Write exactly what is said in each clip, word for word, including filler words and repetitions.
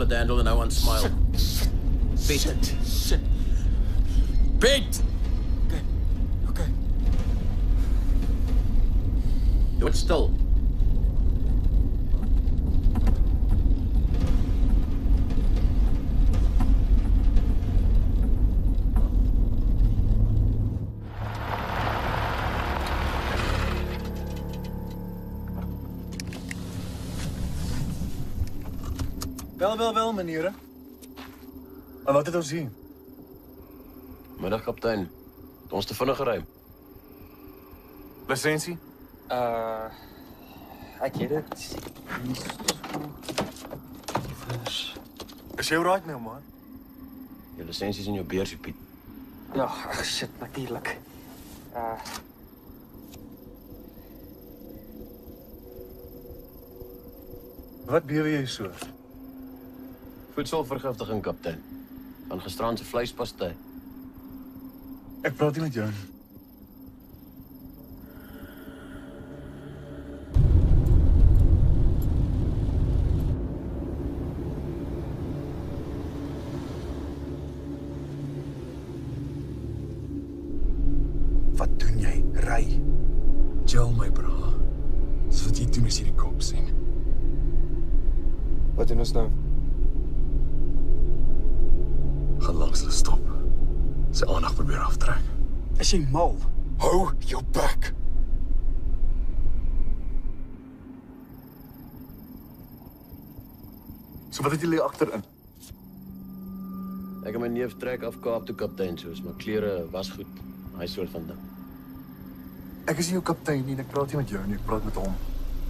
the handle and I want smile. Beat it. Shit. Beat! Okay. Okay. Do it still. Wel, wel, wel, meneer. En wat het ons zien? Middag, kaptein. Ons te vinnig gery. Lisensie? Uh, ek weet dit. Is jy right nou, man? Je licentie is in jou beursie, Piet. Ja, ag shit, natuurlijk. Uh, Wat bewe jy so? Voedselvergiftiging, kaptein. Van gisterand se vleispastei. Ek praat nie met jou nie. Wat doen jy? Ry. Chill my bra. Dis wat jy doen as jy die kop sien. wat doen ons nou? Gaan langs hulle stop. Sy aandag probeer aftrek. Is jy mal? Hou jou bek. So wat het julle agterin? Ek en my neef trek af Kaap toe, kaptein, soos my klere was goed. Hy soort van ding. Ek is nie jou kaptein nie en ek praat nie met jou nie, ek praat met hom.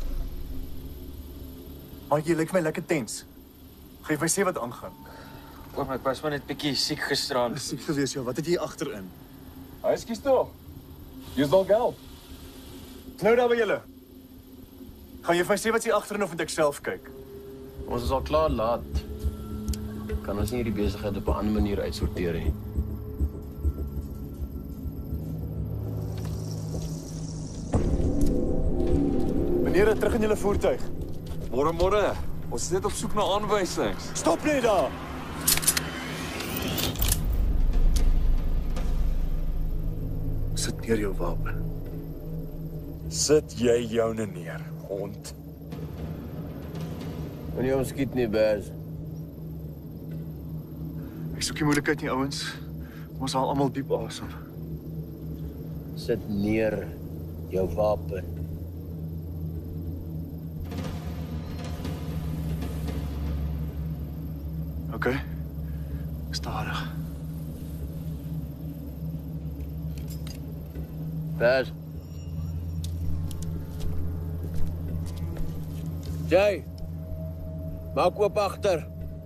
Maar jy lyk vir my lekker tens. Gaan jy vir my sê wat aangaan? Oom, ek was maar net bietjie siek gisteraan. Dis siek gewees, ja. Wat het jy agterin? Hy skies toch. Jy's dalk help. Nou daar by julle. Gaan jy vir my sê wat jy agterin of moet ek self kyk? Ons is al klaar laat. Kan ons nie hierdie besigheid op 'n ander manier uitsorteer nie. Meneer, terug in julle voertuig. Môre, môre. Ons is net op soek na aanwysings. Stop net daar. Sit neer jou wapen. Sit jy joune neer, hond. Moenie hom skiet nie, Baz. Ek soek nie moeilikheid nie, ouens. Ons haal almal diep asem. Sit neer jou wapen. OK. Stadig. Baz. Jay. Maak oop agter.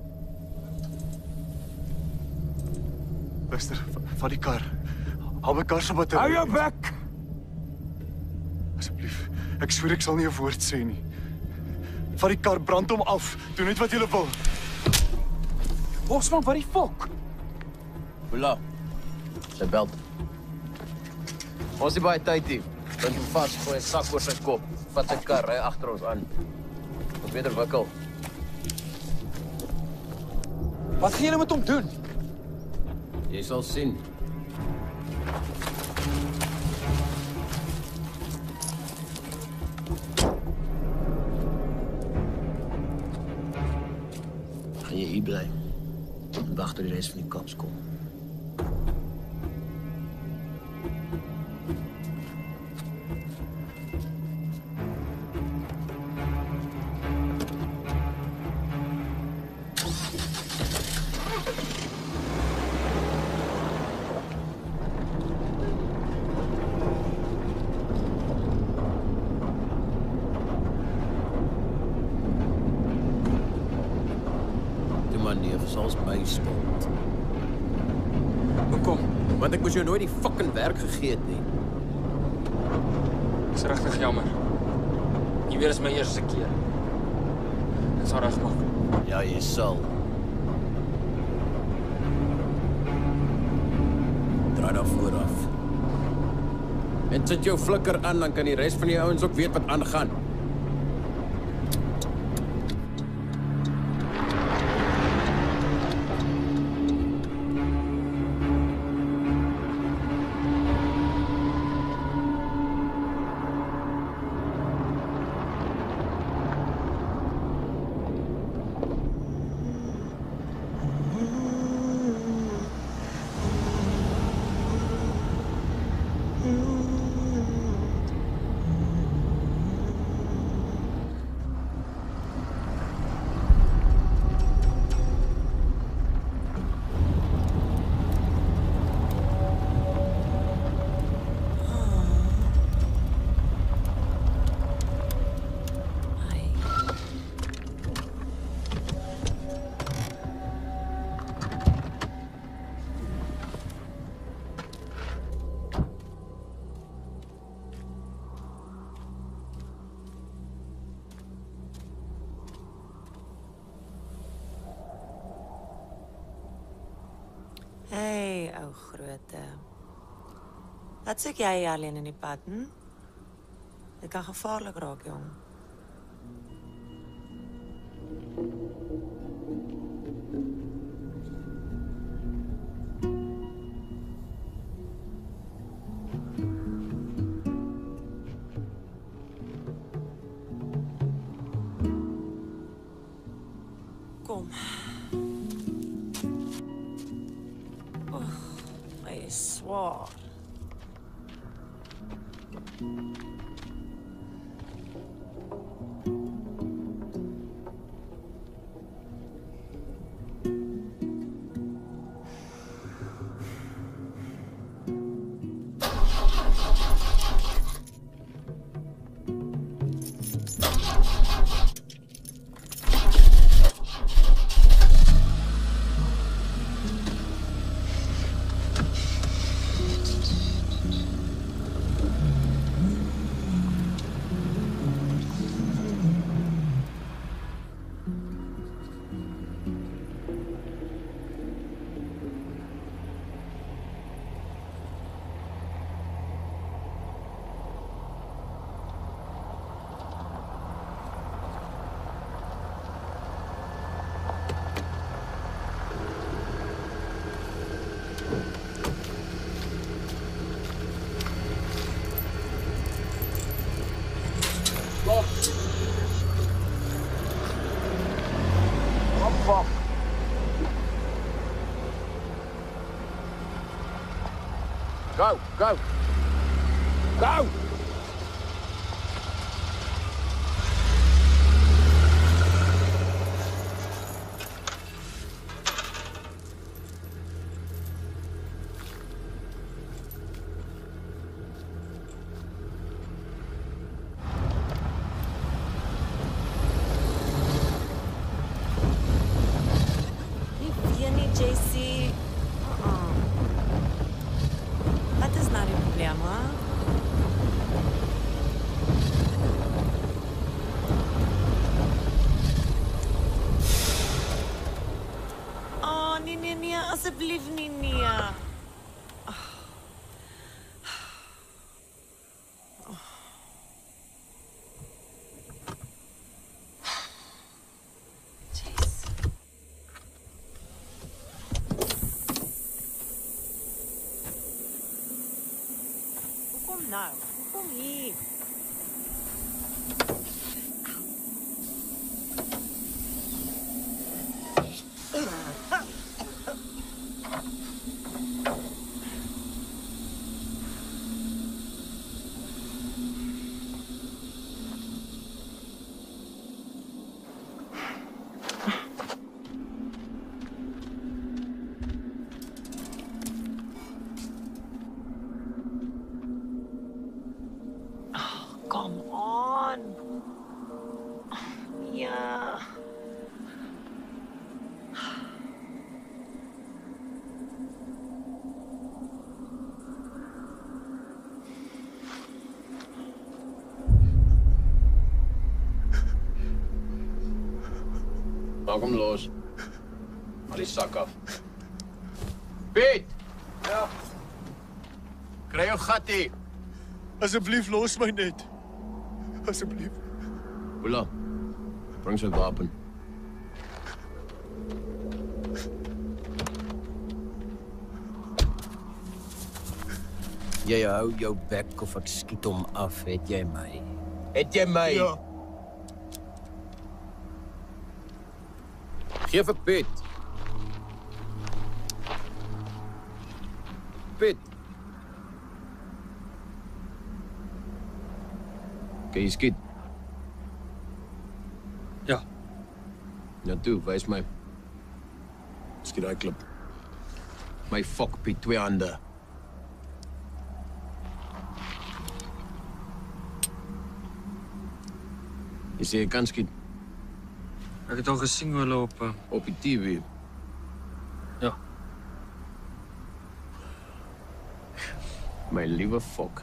Luister, vat die kar. Haal my kar se battery. Hou jou bek! Asseblief. Ek sweer ek sal nie 'n woord sê nie. Vat die kar, brand hom af. Doen net wat jy wil. Bosman, wat die fok? Hola. Sy belt. Ons is baie tyd hier. Bind hom vas, gooi 'n sak oor sy kop. Vat sy kar, ry agter ons aan. Ons weer wikkel. Wat gaan julle met hom doen? Jy sal sien. Gaan jy hier bly? En wag tot die res van die cops kom. Soms my skuld. Hoekom? Want ek moes jou nooit die fucking werk gegee het nie. Dis regtig jammer. Jy weet, dis my eerste keer. Ek sal regmaak. Ja, jy sal. Draai daar vooraf. En sit jou flikker aan, dan kan die res van die ouens ook weet wat aangaan. Hey, ou groote. Wat soek jy hier alleen in die pad, hm? Dit kan gevaarlik raak, jong. Kom. Oeg, hy is zwaar. Go, go. Go! Asseblief nie, nee. Oh. Oh. Jeez. Kom nou, kom hier. Come on. Yeah. Nou, kom los. Haal die sak af. Piet! Ja. Kry jou gat hier. Asseblief los my net. Asseblief. Ola, bring sy wapen. Jy hou jou bek of ek skiet hom af, het jy my? Het jy my? Ja. Geef vir Piet. Piet. Kan jy skiet? Ja. Ja toe, wys my. Skiet daai klip. My fok, Piet, twee hande. Jy sê jy kan skiet? Ek het al gesien hoe hulle op... Uh... Op die T V? Ja. My liewe fok.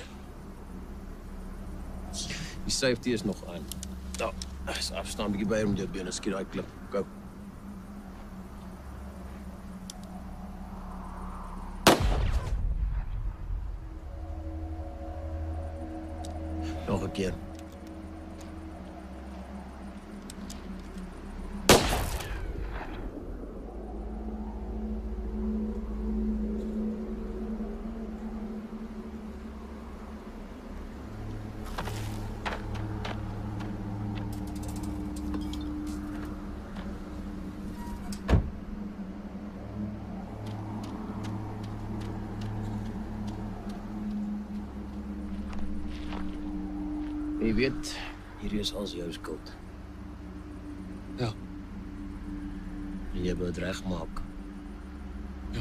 Die safety is nog aan. Nou, is afstaan, bietjie by om jou bene, skiet daai klip. Go. een keer. Jy weet, hierdie is als jou skuld. Ja, En jy wil het regmaak. ja.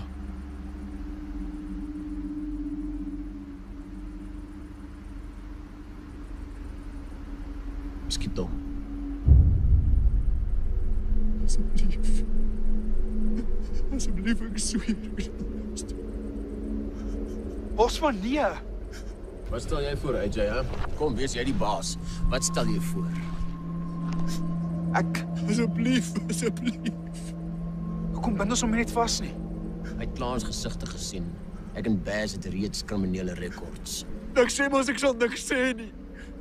Skiet hom. Asseblief. Asseblief, ek sweer. Bosman, nee. Wat stel jy voor, A J, hè? Kom, wees jy die baas. Wat stel jy voor? Ek, Asseblief, asseblief. hoekom bind ons hom net vas nie? Hy het klaar ons gesigte gesien. Ek en Baz het reeds kriminele rekords. Ek sê mos ek sal niks sê nie.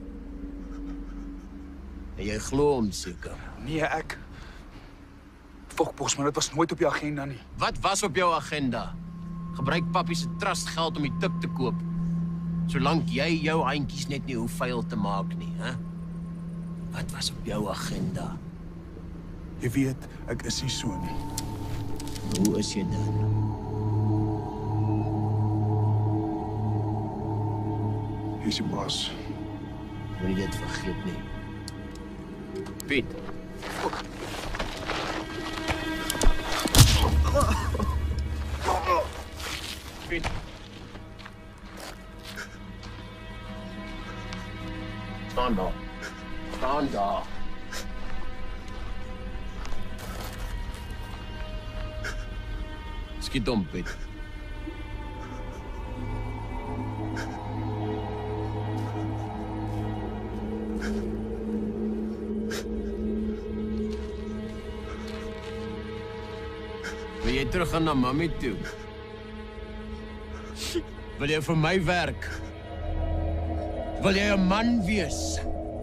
En jy glo hom seker. Nee, ek... Fok, Bosman, dit was nooit op die agenda nie. Wat was op jou agenda? Gebruik pappie se trustgeld om die tik te koop. Solank jy jou handjies net nie hoef vuil te maak nie, hè? Wat was op jou agenda? Jy weet, ek is nie so nie. Hoe is jy dan? Jy is die baas. Moenie dit vergeet nie. Piet. Piet. Staan daar. Staan daar. Skiet hom, Piet. Wil jy terug gaan na mami toe? Wil jy vir my werk? Wil jy 'n man wees?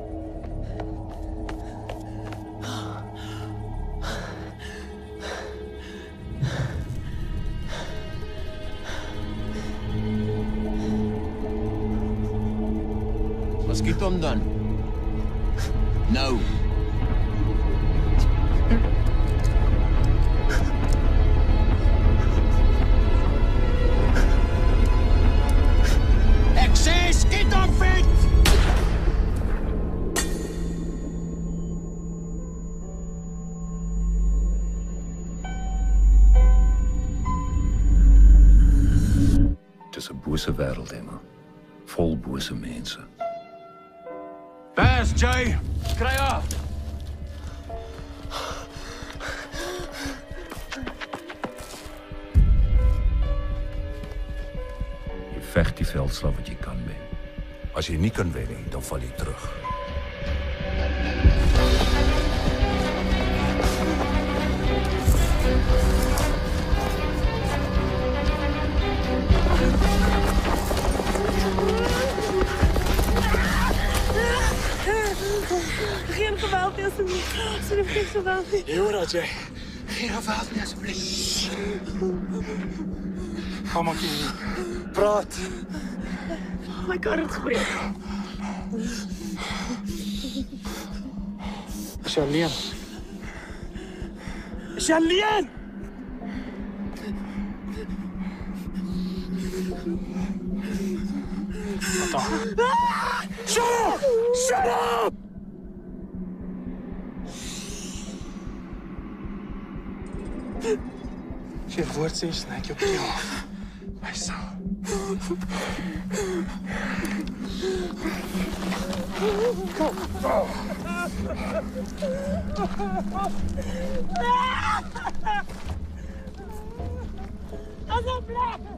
Wat skiet hom dan? Nou. Ek sê skiet hom, Piet! Het is 'n bose wêreld, Emma. Vol bose mense. Baz, Jay! Kry af! Jy veg die veldslag wat jy kan wen. As jy nie kan wen nie, dan val jy terug. Geen geweld nie, asseblief. Asseblief, geen geweld nie. Jy hoor dat jy... Geen geweld nie, asseblief. Kom maar hier. Praat. My kar het gebreek. Is jy alleen? Is jy alleen? Wat dan? Shut up! Shut up! As jy 'n woord sê, sny ek jou keel af. My sou. Asseblief!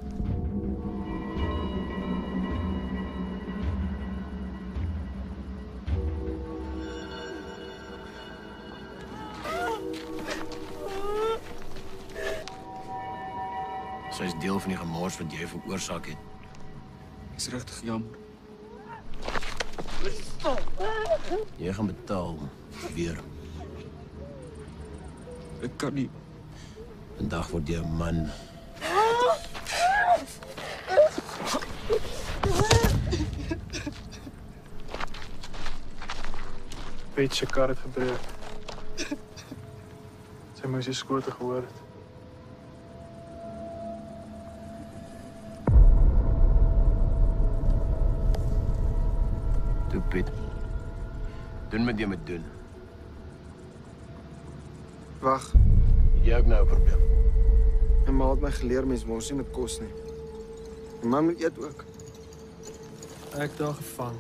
Sy is deel van die gemors wat jy veroorsaak het. Ek's regtig jammer. Jy gaan betaal. Weer. Ek kan nie. Vandag word jy 'n man. Pete se kar het gebreek. Sy moes die skote gehoor het. Toe, Piet. Doen wat jy moet doen. Wag, Jy ook nou 'n probleem. my ma het my geleer mens mors nie met kos nie. My ma moet eet ook. Ek daar gevang.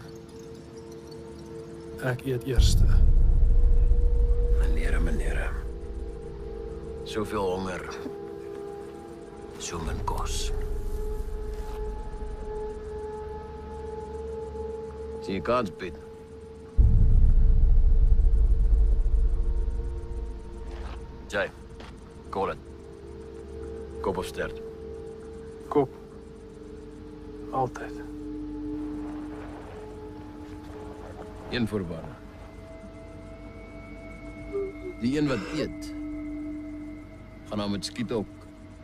Ek eet eerste. Meneer, meneer. Soveel honger. So min kos. Sien jy kans, Piet? Jay, call it. Kop of stert? Kop. Altyd. Een voorwaarde. Die een wat eet, gaan nou met skiet ook.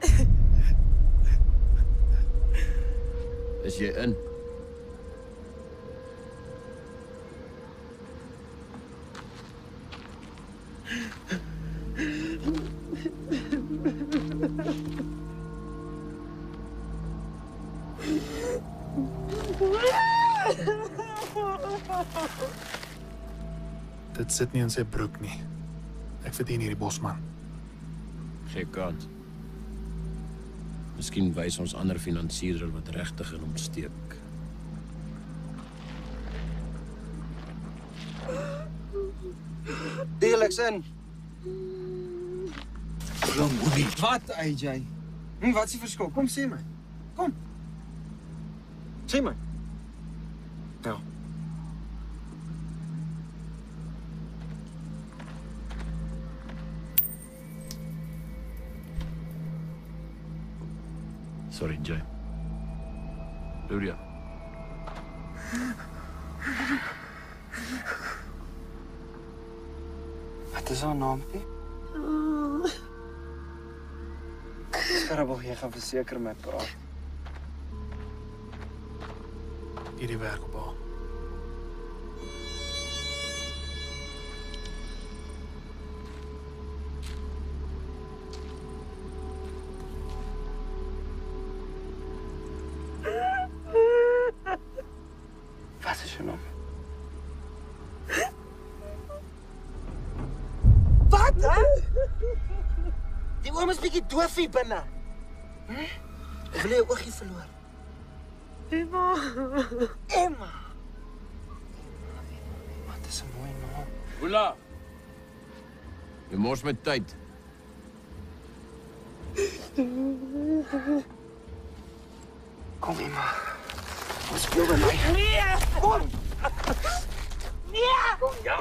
Is jy in? Dit sit nie in sy broek nie. Ek verdien hierdie bosman. Geen kans. Miskien wys ons ander finansierder wat regtig in hom steek. Deel ek's in. Wat, A J? Hm, wat is die verskil? Kom sê my. Kom. Sê my. Ja. Sorry, Jay. Luria. Wat is haar naampie? Skarabel, jy gaan verseker my praat. Hierdie werk op haar. Wat is jou naam? Wat? Die oom is bietjie doof hier binne. Hm? Of wil jy 'n oogie verloor? Emma. Emma. Wat is 'n mooi naam. Oela. Jy mors met tyd. Kom Emma. Ons speel by my. Nee. Kom. Nee. Kom ja.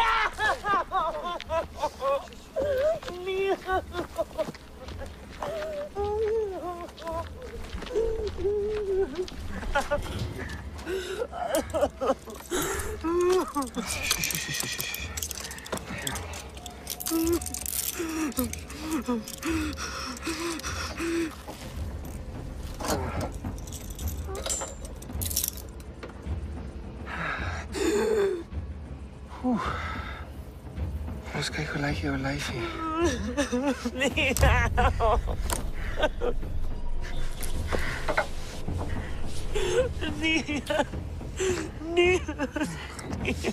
Nee. Nee. Oeh. Ons kyk hoe lyk jou lyfie. Nee. Nee. Nee. Nee.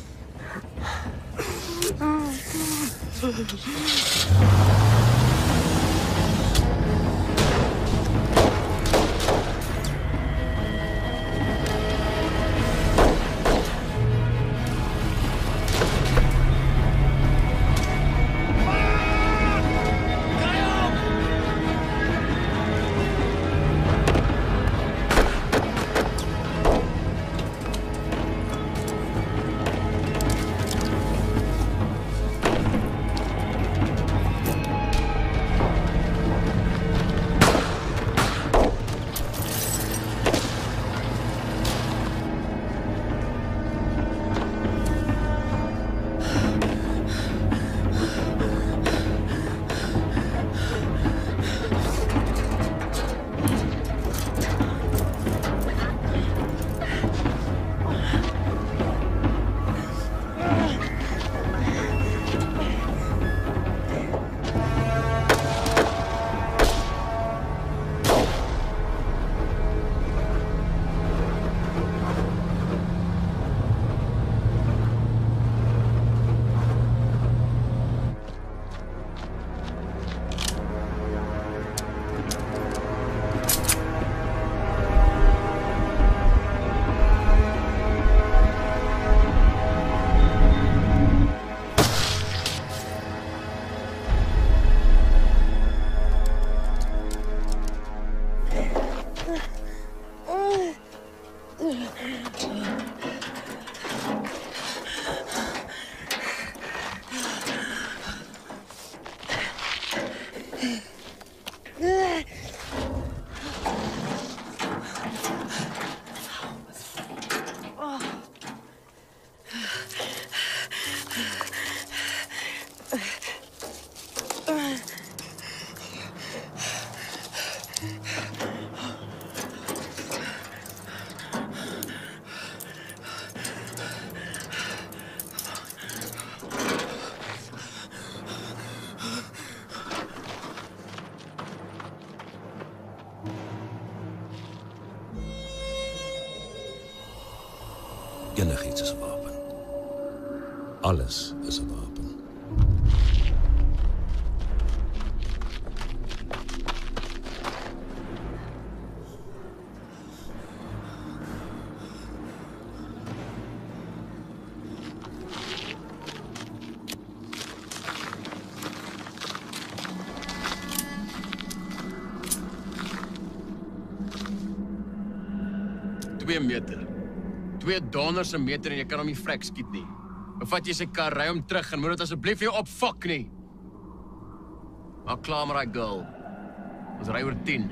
Enigiets is 'n wapen. Alles is 'n wapen. Twee meter. Twee donders 'n meter en jy kan hom nie vrek skiet nie. Of vat jy sy kar, ry hom terug en moet dit asseblief nie opfok nie. Maak klaar met daai girl. Ons ry oor tien.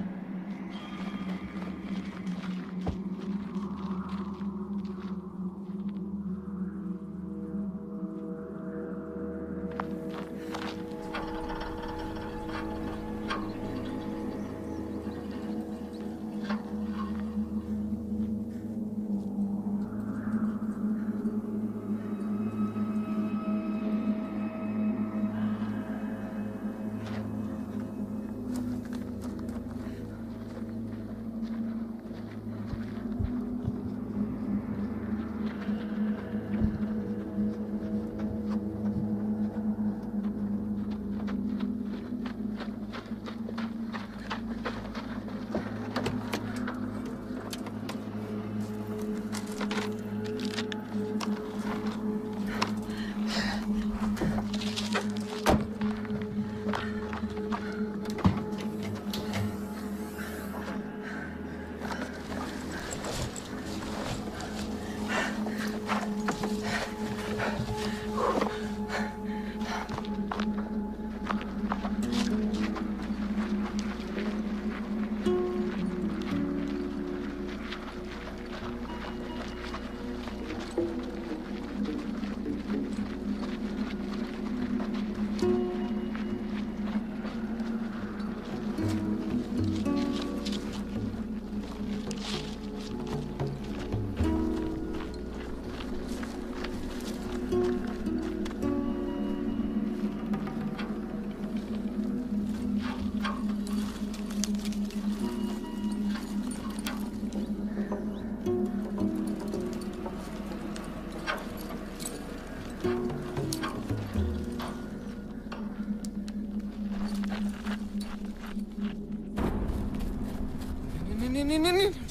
Nee, nee, nee, nee.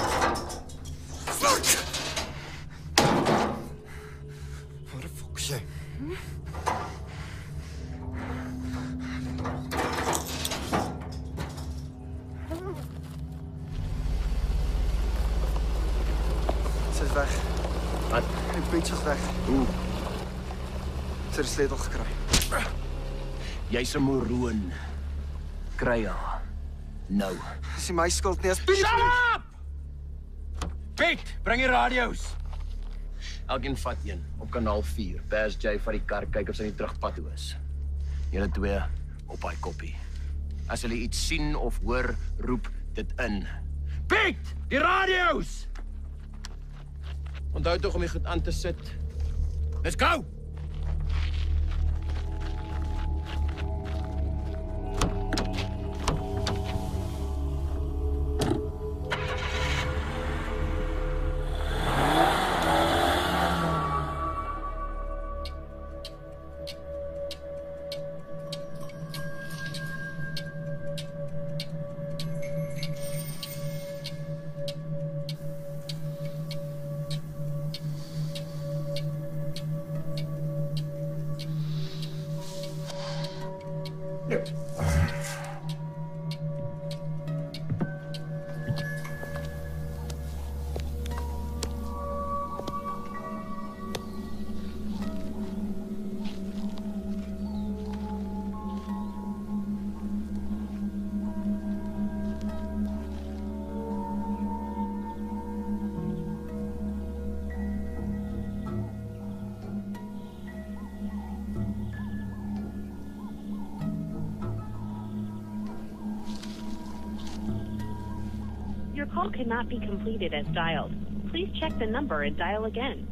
Fuck! Waar de fuck is jy? Sy is weg. Wat? Die beach is weg. Hoe? Sy het die sleutel gekry. Jy's 'n moroon. Kry haar. Nou. Dis nie my skuld nie, as Piet. Shut up! Piet, bring die radio's. Elkeen vat een op kanaal vier. Bas J vat die kar kyk of sy nie terugpad toe is. Julle twee op hy koppie. As hulle iets sien of hoor, roep dit in. Piet, die radio's. Onthou tog om die goed aan te sit. Let's go. Your call cannot be completed as dialed. Please check the number and dial again.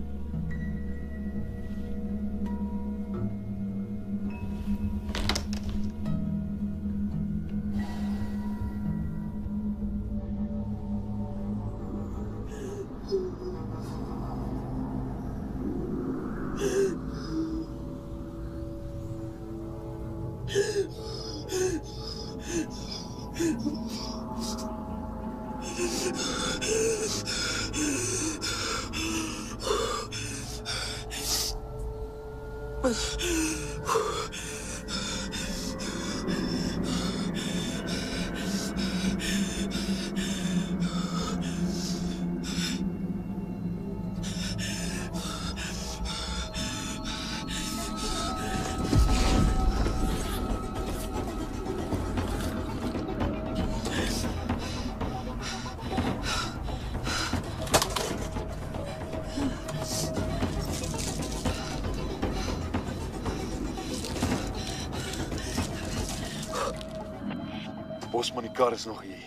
Bosman, die kar is nog hier.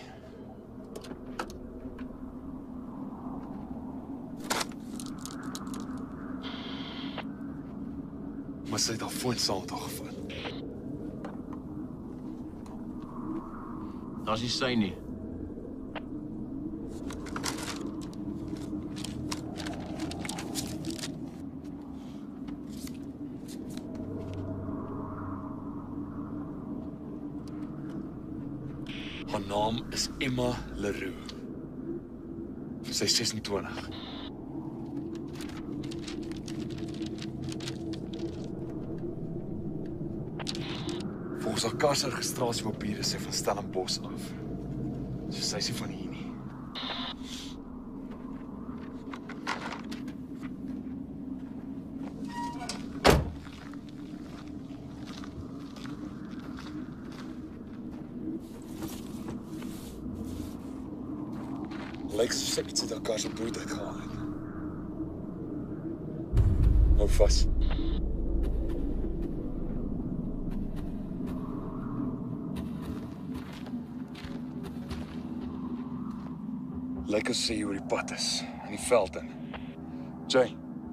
Maar sy het haar foon saam met haar gevat. Daar's nie sy nie. Haar naam is Emma Leroux. Sy is ses en twintig. Volgens haar kar se registrasiepapiere is sy van Stellenbosch af. So sy is nie van hier nie. Lyk soos sy iets uit haar kar se boot uitgehaal het. Hou vas. Lyk asof sy oor die pad is, in die veld in. Jay.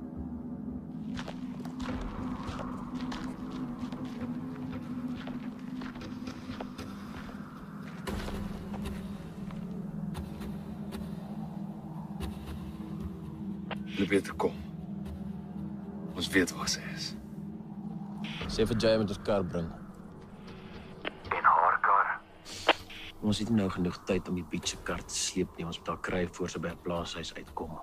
Jy beter kom. Ons weet waar sy is. Sê vir Jay met ons kar bring. En haar kar. Ons het nie nou genoeg tyd om die Piet se kar te sleep nie. Ons moet haar kry voor sy by 'n plaashuis uitkom.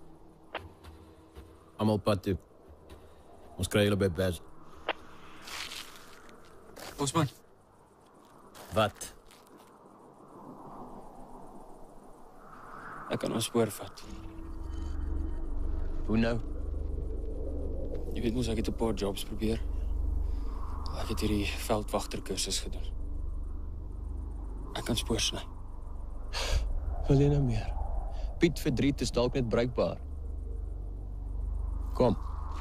Almal pad toe. Ons kry julle by Bas. Bosman, Wat? ek kan ons spoor vat. Hoe nou? Jy weet mos ek het 'n paar jobs probeer. Ek het hierdie veldwagterkursus gedoen. Ek kan spoor sny. Wil jy nou meer? Piet verdriet is dalk net bruikbaar. Kom.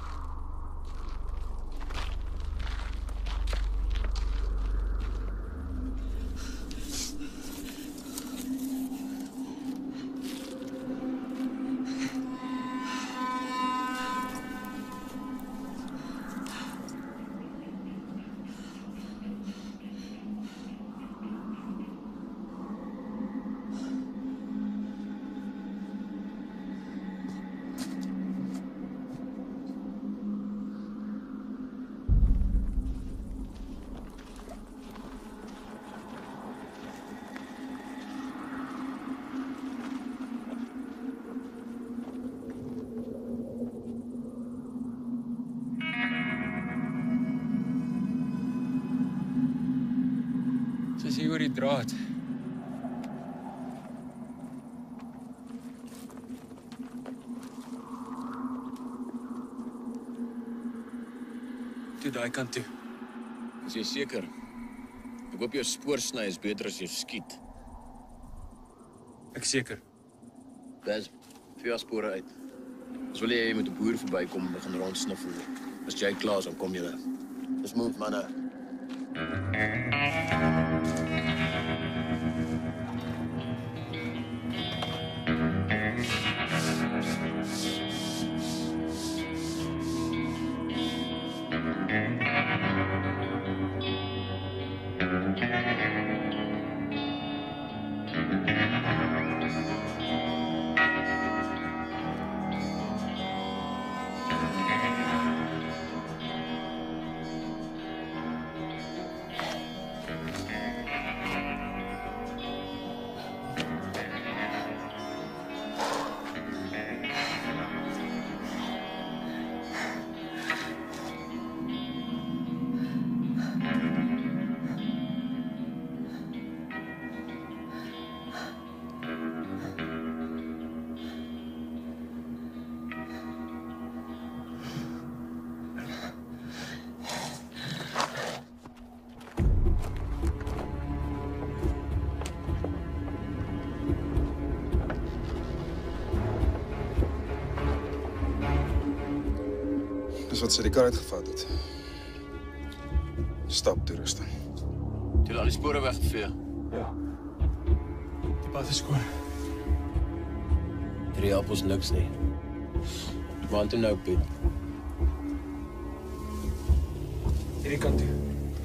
Dis hier oor die draad. Toe daai kant toe. Is jy seker? Ek hoop jou spoorsny is beter as jou skiet. Ek seker. Bas, vir jou spore uit. Ons wil jy met 'n boer verbykom en begin rondsniffel. As jy klaar is, dan kom julle. Dis move, manne. Dis wat sy die kar uitgevat het. Stap toerusting. Het julle al die spore weggevee? Ja. Die pad is skoon. Hierdie help ons niks nie. Waar toe nou, Piet? Hierdie kant toe.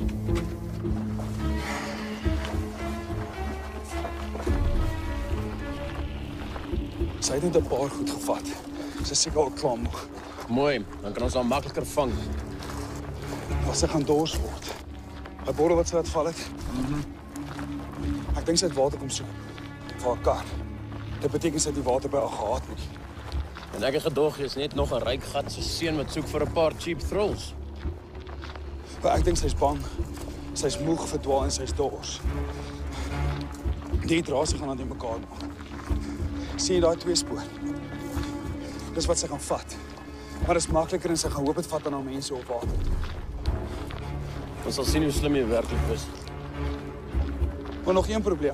Sy het net 'n paar goed gevat. Sy is seker al klaar moeg. Mooi, dan kan ons haar makliker vang. Maar sy gaan dors word. Hy bottel wat sy laat val het. Mhm. Ek dink sy het water kom soek vir haar kar. Dit beteken sy het die water by haar gehad nie. En ek het gedog jy is net nog 'n ryk gat se seun wat soek vir 'n paar cheap thrills. Maar ek dink sy's bang. Sy's moeg, verdwaal en sy's dors. Die drasie gaan aan die mekaar maak. Sien jy daai twee spoor? Dis wat sy gaan vat. Maar dit is makliker en sy gaan hoop dit vat aan haar mense op water. Ons sal sien hoe slim jy werklik is. Maar nog een probleem.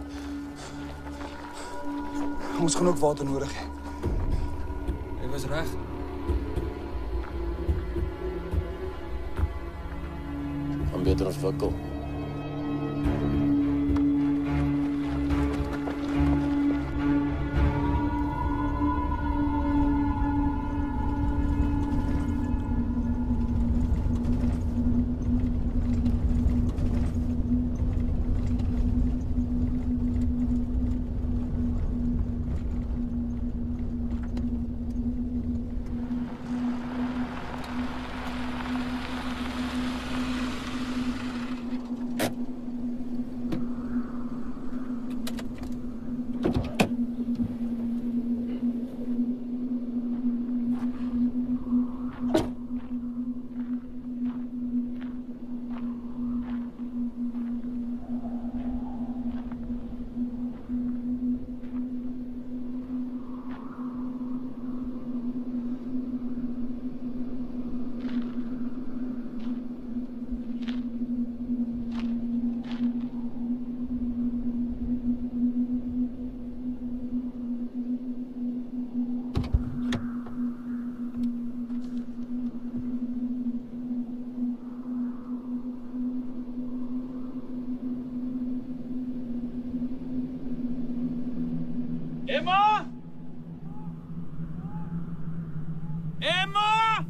Ons gaan ook water nodig hê. Jy was reg. Gaan beter ontwikkel. Emma! Emma!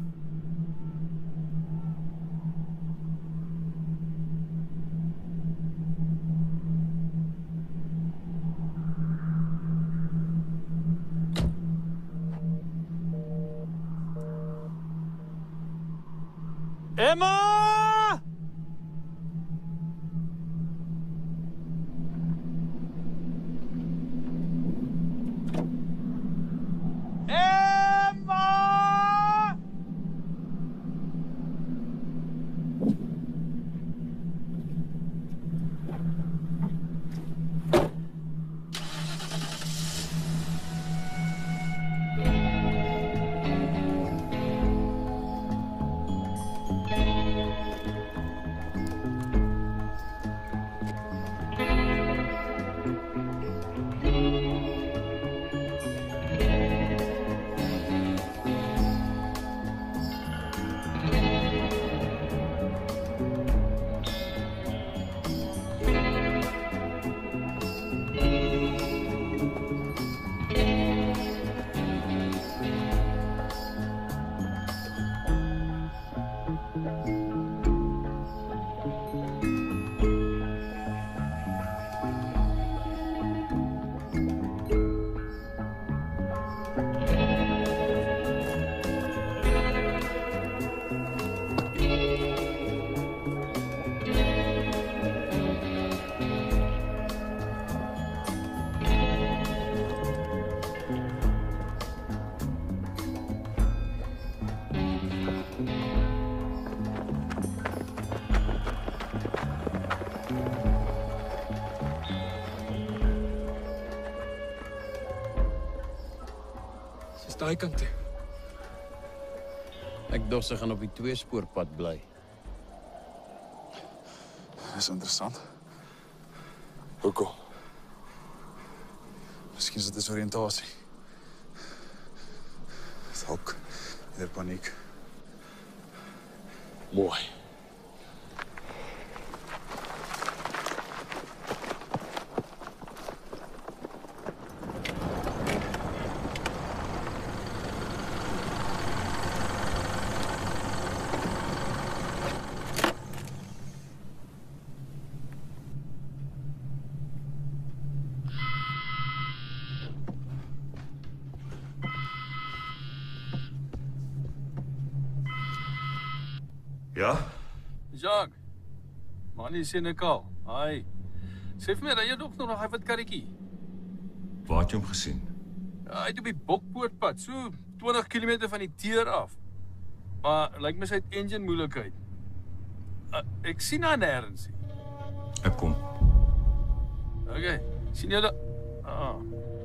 Emma! Emma! Dis daai kant toe. Ek dog sy gaan op die tweespoorpad bly. Dis interessant. Hoekom? Miskien is dit 'n disoriëntasie. Dalk eerder paniek. Mooi. Ja? Jacques. Mannie sien ek al. Hi. Sê vir my, dat jy nog nog hy wat karretjie? Waar het jy hom gesien? Ja, hy het op die Bokpoortpad, so twintig kilometer van die teer af. Maar lyk my sy het engine moeilikheid. Uh, ek sien haar nêrens nie. Ek kom. Okay, sien julle? Ah.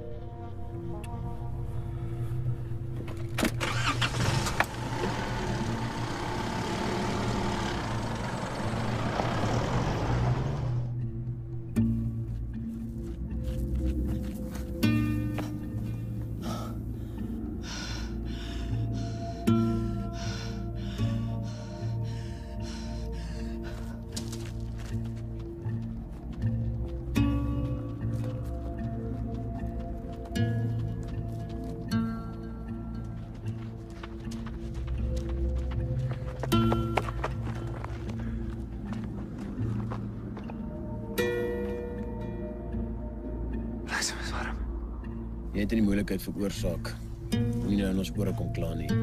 Jy het in die moeilikheid veroorsaak. Moenie nou in ons ore kom kla nie.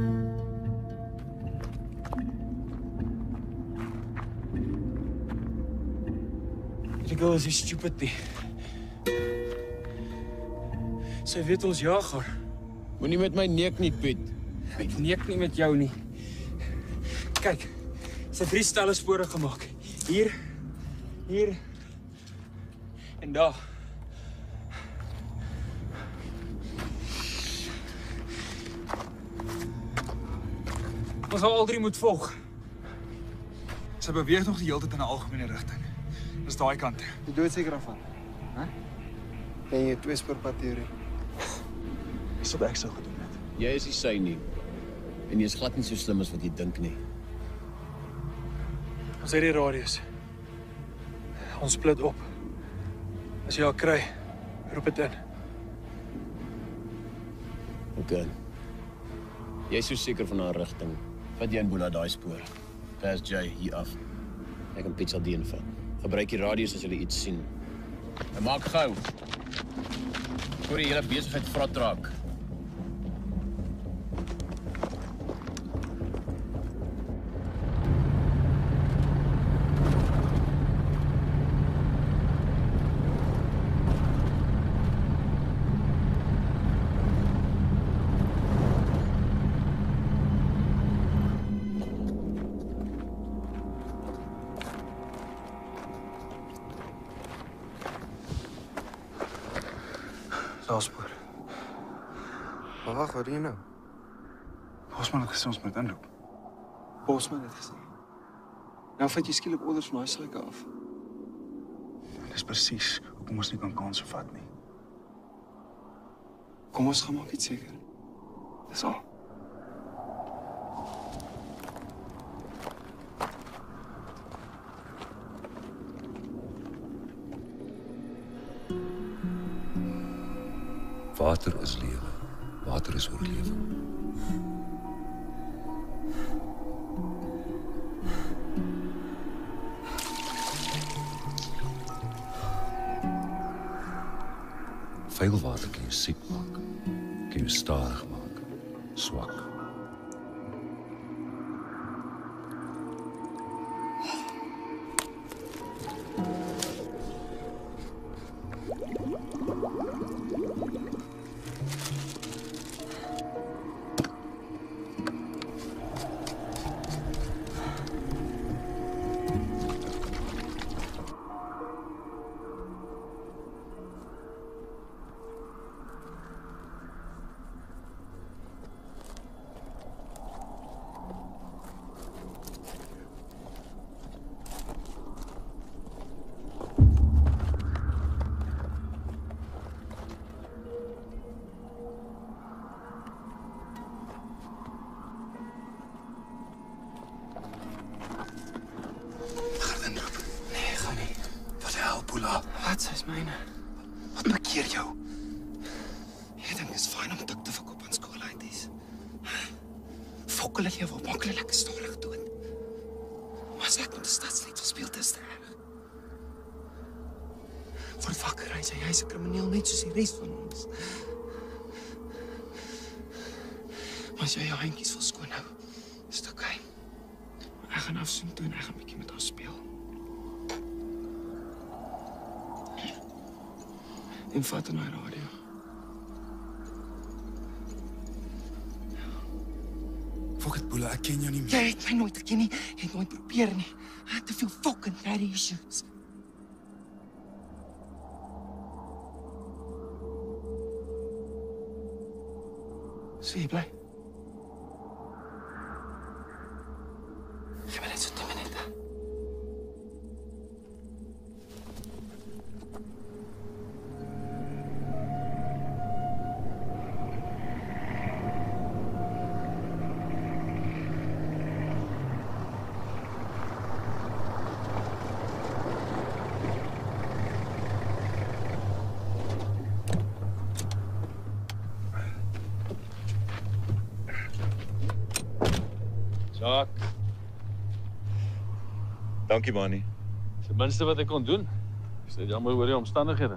Die girl is nie stupid nie. Sy weet ons jag haar. Moenie met my neek nie, Piet. Ek neek nie met jou nie. Kyk, sy het drie stelle spore gemaak. Hier, hier en daar. Ons sal al drie moet volg. Sy beweeg nog die hele tyd in 'n algemene rigting. Dis daai kant. Jy dood seker daarvan. Hæ? En jy twee spoorpad teorie. Dis wat ek sou gedoen het. Jy is nie sy nie. En jy is glad nie so slim as wat jy dink nie. Ons het die radius. Ons split op. As jy haar kry, roep dit in. OK. Jy is so seker van haar rigting. Vat jy en Boela daai spoor. Pas J hier af. Ek kan Piet sal die invat. Gebruik die radius as jy iets sien. En maak gou. Voor die hele besigheid vrot raak. Daarspoor. Maar wag, wat doen jy nou? Policeman het gesê ons moet inloop. Bosman het gesê. Nou vat jy skielik orders van daai suike af. Dis presies hoekom ons nie kan kanse vat nie. Kom ons gaan maak iets seker. Dis al. Water is lewe. Water is oorlewing. Veel water kan jou siek maak. Kan jou stadig maak. Swak. Wat, sy's myne? Wat bekeer jou? Jy dink dis fyn om dik te verkoop aan skoolheities. Fok hulle lewe op, maak hulle lekker stadig dood. Maar as ek met die stadslid wil speel, dis te erg. Voor wakker hy sê hy's 'n krimineel net soos die res van ons. Maar as jy jou handjies wil skoon hou, is dit oké. Ek gaan afsoen toe en ek gaan 'n bietjie met haar speel. En vat in my radio. Fok het boele, ek ken jou nie meer. Jy het my nooit geken nie. Jy het nooit probeer nie. Ek het te veel fucking daddy issues. Sê jy bly? Geef my net so tien minute. Jacques, Dankie, Manny. dis die minste wat ek kon doen. Dis net jammer oor die omstandighede.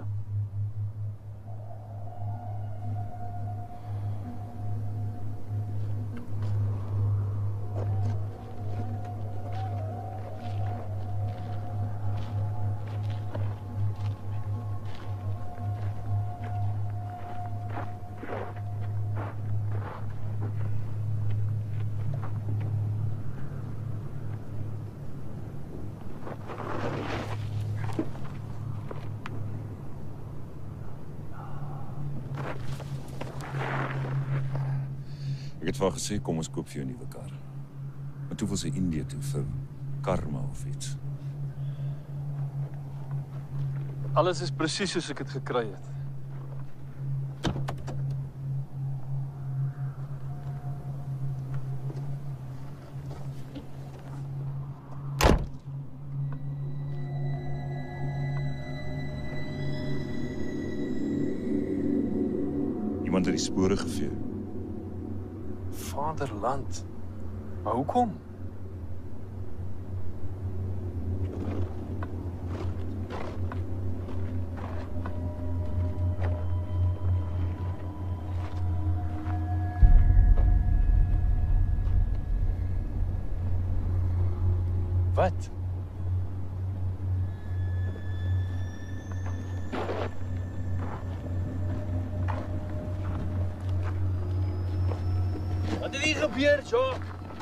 Ek het vir haar gesê, kom ons koop vir jou 'n nuwe kar. Maar toe wil sy Indië toe vir karma of iets. Alles is presies soos ek het gekry het. Iemand het die spore gevee. Vaderland. Maar hoekom? Wat? Wat het hier gebeur, Jacques?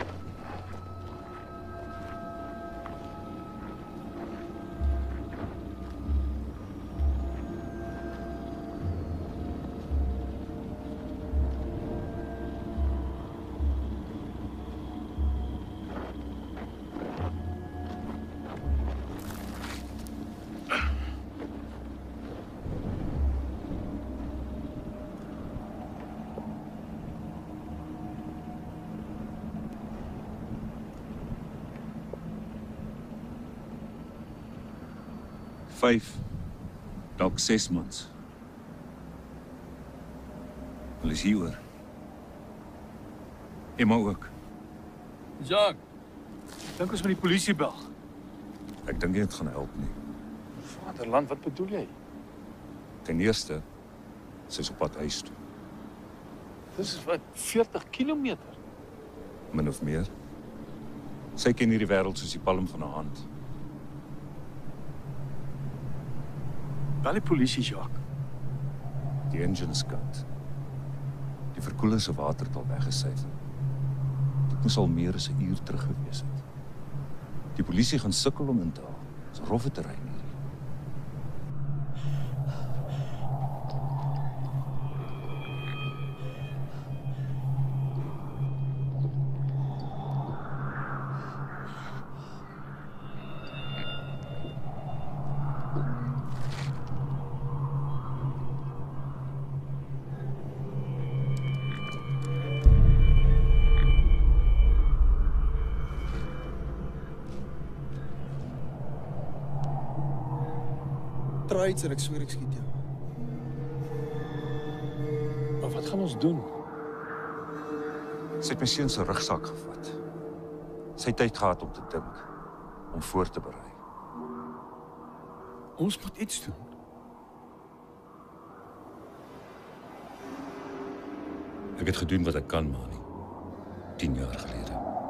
Vyf, dalk ses maand. Hulle is hier oor. Emma ook. Jacques, ek dink ons moet die polisie bel. Ek dink nie dit gaan help nie. Vaderland, wat bedoel jy? Ten eerste, sy is op pad huis toe. Dis is wat, veertig kilometer? Min of meer. Sy ken hierdie wêreld soos die palm van haar hand. Bel die polisie, Jacques. Die engine is kat. Die verkoeler se water het al weggesyfer. Dit moes al meer as 'n uur terug gewees het. Die polisie gaan sukkel om in te haal. Dis 'n rowwe terrein hier. right sal ek sweer ek skiet jou. Maar wat gaan ons doen? Sy het my seun se rugsak gevat. Sy het tyd gehad om te dink, om voor te berei. Ons moet iets doen. Ek het gedoen wat ek kan, Mani. Tien jaar gelede.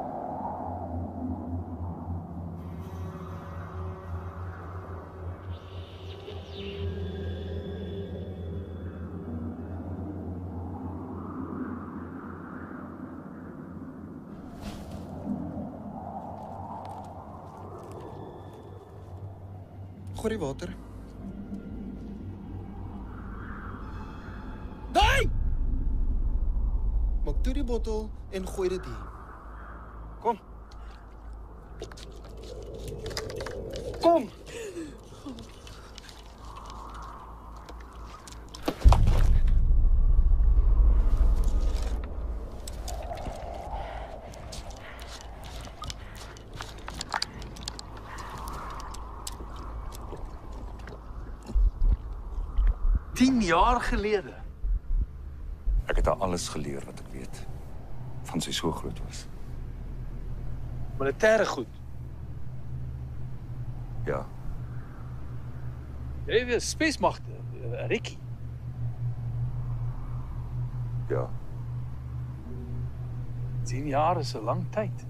Gooi die water. Daai! Maak toe die bottel en gooi dit hier. Kom. Kom. Tien jaar gelede. Ek het haar alles geleer wat ek weet, van sy so groot was. Militêre goed. Ja, Jy weet, spesmagte, Rikkie. ja. Tien jaar is 'n lang tyd.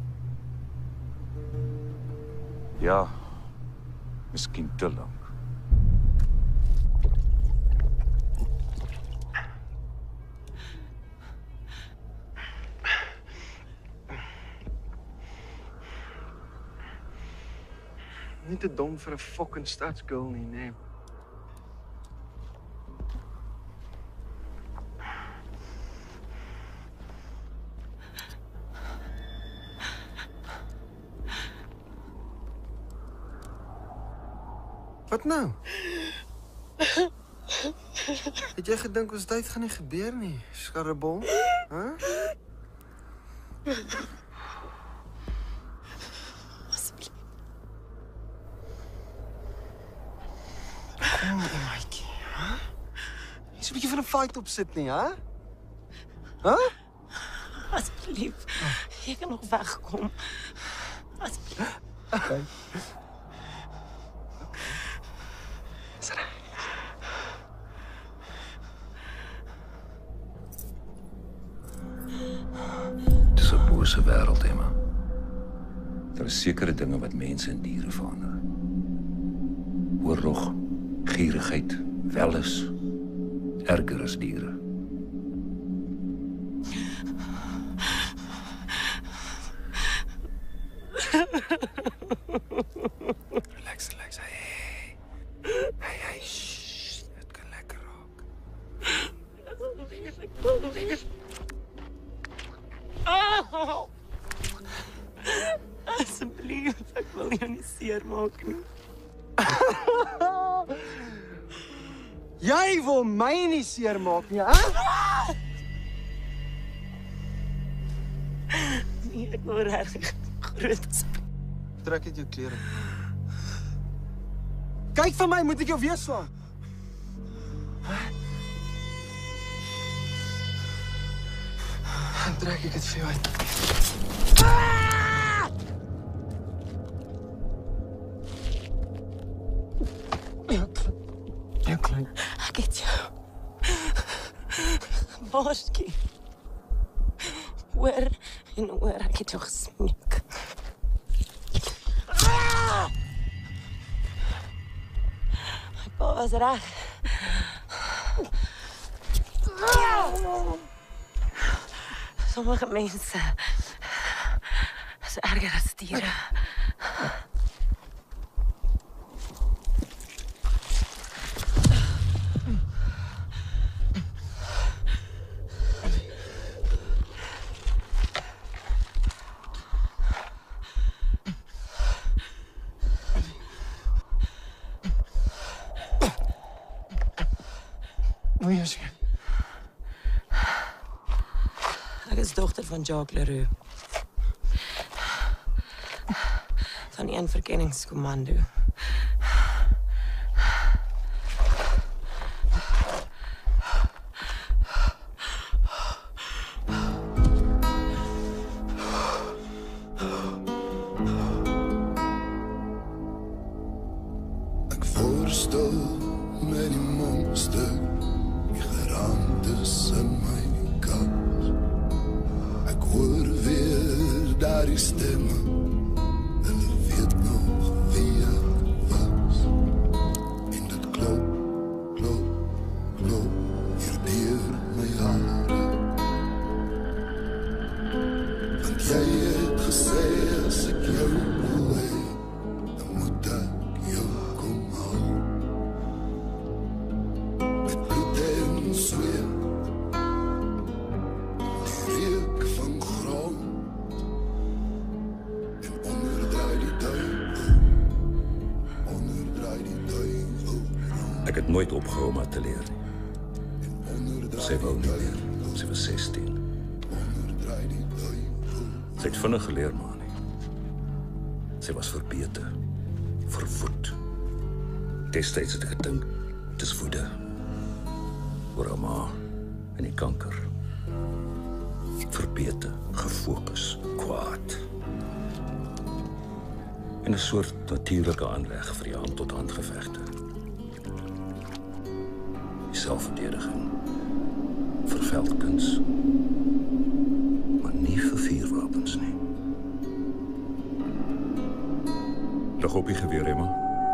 Ja, miskien te lank. Nie te dom vir 'n fucking stadsgirl nie, nee. Wat nou? Het jy gedink ons tyd gaan nie gebeur nie, skarrebol? Hæ? Kom, maatjie, hè? Jy is 'n bietjie van 'n fight op sit nie, hè? Hæ? Asseblief, jy kan nog wegkom. Asseblief. Okay. Dis 'n bose wêreld, Emma. Daar is sekere dinge wat mense en diere verander. Oorlog, gierigheid, welis, erger as diere. Relax, relax. Hey. Hey, hey, shh. Dit kan lekker raak. Oh! Asseblief, ek wil jou nie seermaak nie. Jy wil my nie seermaak nie, hè? Nee, ek wil regtig groot. Trek uit jou klere. Kyk vir my, moet ek jou weer slaan? Dan trek ek dit vir jou uit. Ja, klein. Ek het jou. Waarskie. Hoor en hoor, ek het jou gesmeek. My pa was reg. Sommige mense is erger as diere. Hoe is jy? Ek is dogter van Jacques Leroux. Van een verkenningskommando. tussen my kant. Ek hoor weer daardie stemme. Hulle weet nog wie ek was. En dit klop, klop, klop hier deur my hare. Want jy het gesê as ek jou wil hê, dan moet ek jou kom hou. Met bloed en zweet, die reuk van grond, en onderdraai die duivel, onderdraai die duivel rond. Ek het nooit opgehou om te leer nie. Sy wou nie meer, sy was sestien. Sy het vinnig geleer, man. Sy was verbete, verwoed. Destyds het ek gedink, het is woede. Oor haar ma en die kanker. Verbete, gefokus, kwaad. En 'n soort natuurlike aanleg vir die hand-tot-hand gevegte. Die selfverdediging, vir veldkuns, maar nie vir vuurwapens nie. Lig op die geweer, Emma.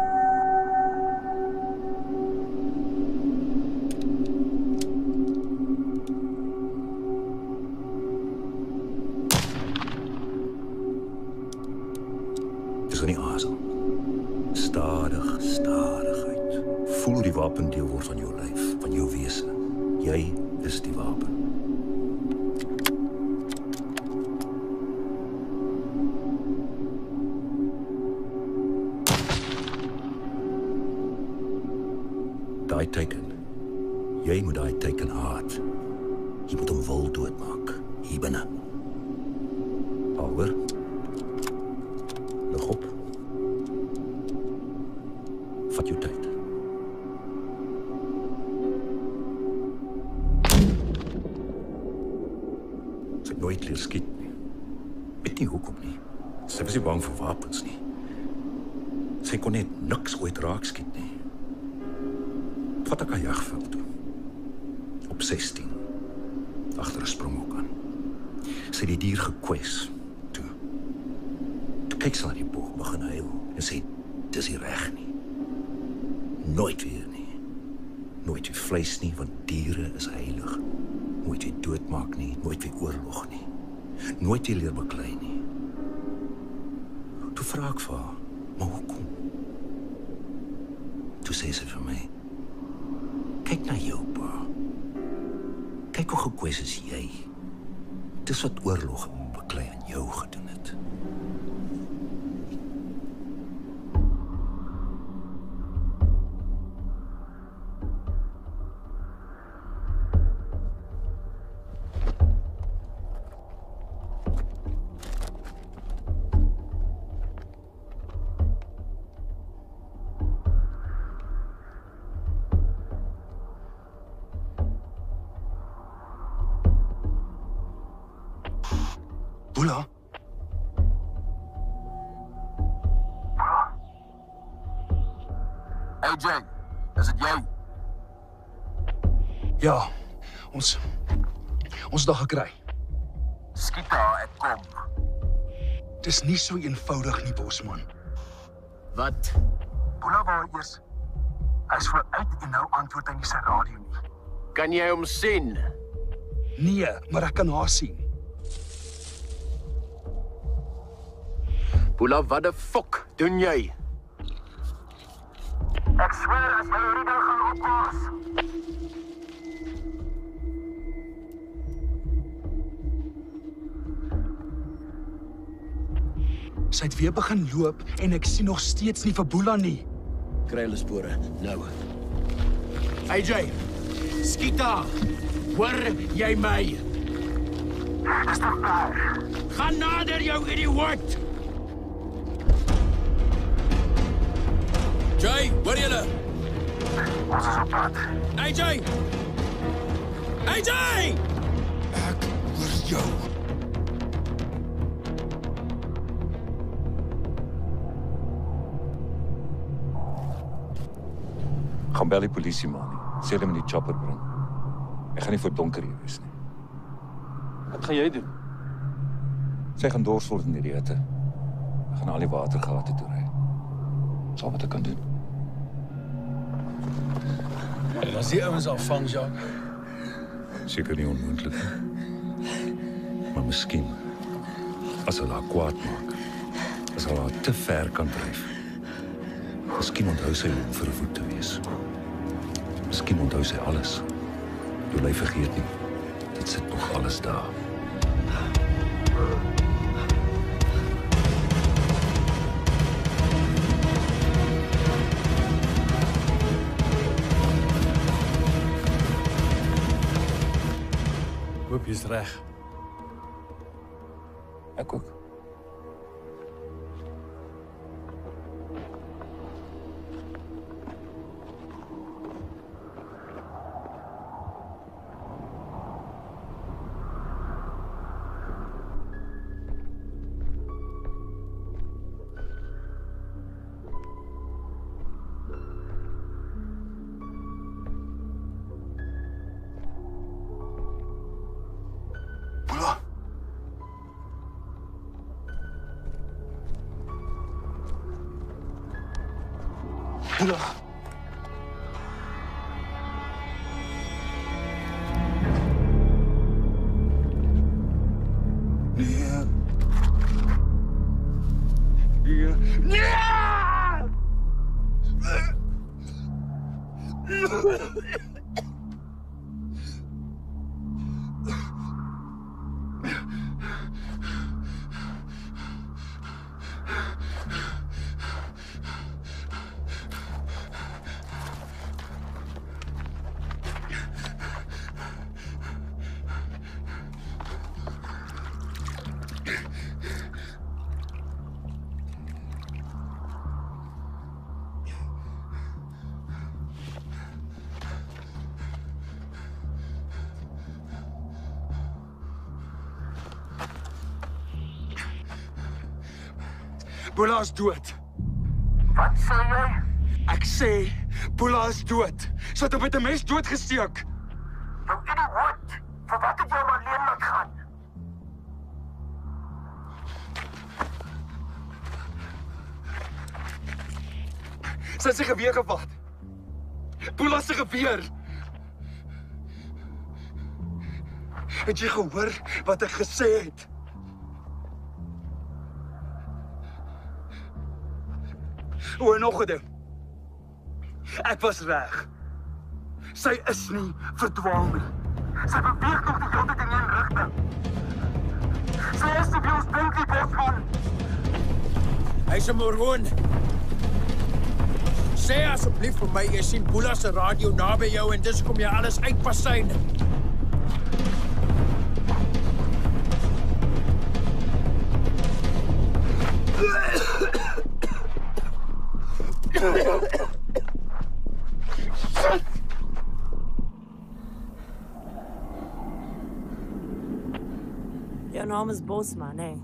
Dis nie asem. Stadig, stadig uit. Voel die wapen deel word van jou lyf, van jou wese. Jy is die wapen. Daai teken. Jy moet daai teken haat. Jy moet hom wil doodmaak. Hier binne. Alhoor. Lig op. Vat jou tyd. Sy het nooit leer skiet nie. Weet nie hoekom nie. Sy was nie bang vir wapens nie. Sy kon net niks ooit raak skiet nie. Vat ek haar jagveld toe. Op sestien. Agter 'n springhok aan. Sy het die dier gekwes. Toe. Toe kyk sy na die boog begin huil en sê, dis nie reg nie. Nooit weer nie. Nooit weer vleis nie, want diere is heilig. Nooit weer doodmaak nie, nooit weer oorlog nie. Nooit weer leer beklei nie. Toe vra ek vir haar, maar hoekom? Toe sê sy vir my, kyk na jou, pa. Kyk hoe gekwes is jy. Dis wat oorlog en beklei aan jou gedoen het. Boela? Hey Jay, is dit jy? Ja, ons... Ons dag gekry. Skiet haar, ek kom. Dis nie so eenvoudig nie, bosman. Wat? Boela wou eers... Hy is vooruit en nou antwoord hy nie sy radio nie. Kan jy hom sien? Nee, maar ek kan haar sien. Boela, wat die fok doen jy? Ek sweer as jy hierdie ding gaan oplos. Sy het weer begin loop en ek sien nog steeds nie vir Boela nie. Kry hulle spore, nou. Hey Jay, skiet haar. Hoor jy my? Dis nog klaar. Gaan nader, jou idioot! Jay, hoor julle? Ons is op pad. Hey Jay! Hey Jay! Ek hoor jou. Gaan bel die polisie, man. Sê hulle met die chopper bring. Ek gaan nie vir donker hier wees nie. Wat gaan jy doen? Sy gaan dors word in die hitte. Ek gaan al die watergate toe ry. Dis al wat ek kan doen. En as die ouens al vang, Jacques? Seker nie onmoontlik nie. Maar miskien, as hulle haar kwaad maak, as hulle haar te ver kan dryf, miskien onthou sy om verwoed te wees. Miskien onthou sy alles. Jy bly vergeet nie, dit sit nog alles daar. Ek hoop jy's reg. Ek ook. Bula. Nee. Nee. Nee! Bula is dood. Wat sê jy? Ek sê, Bula is dood. Sy het hom met 'n mes doodgesteek. Jou idioot. Vir wat het jy hom alleen laat gaan? Sy het sy geweer gevat. Bula se geweer. Het jy gehoor wat ek gesê het? O, nog 'n ding. Ek was reg. Sy is nie verdwaal nie. Sy beweeg nog die hele tyd in een rigting. Sy is die wie ons dink die bosman. Hy's 'n moroon. Sê asseblief vir my, jy sien Bula se radio naby jou en dis kom jy alles uitpasyn. Jou naam is Bosman, hè?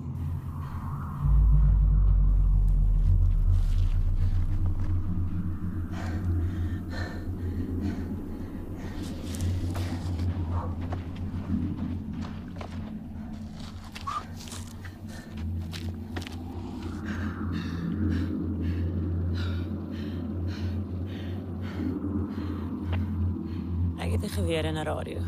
Ek het 'n geweer en 'n radio.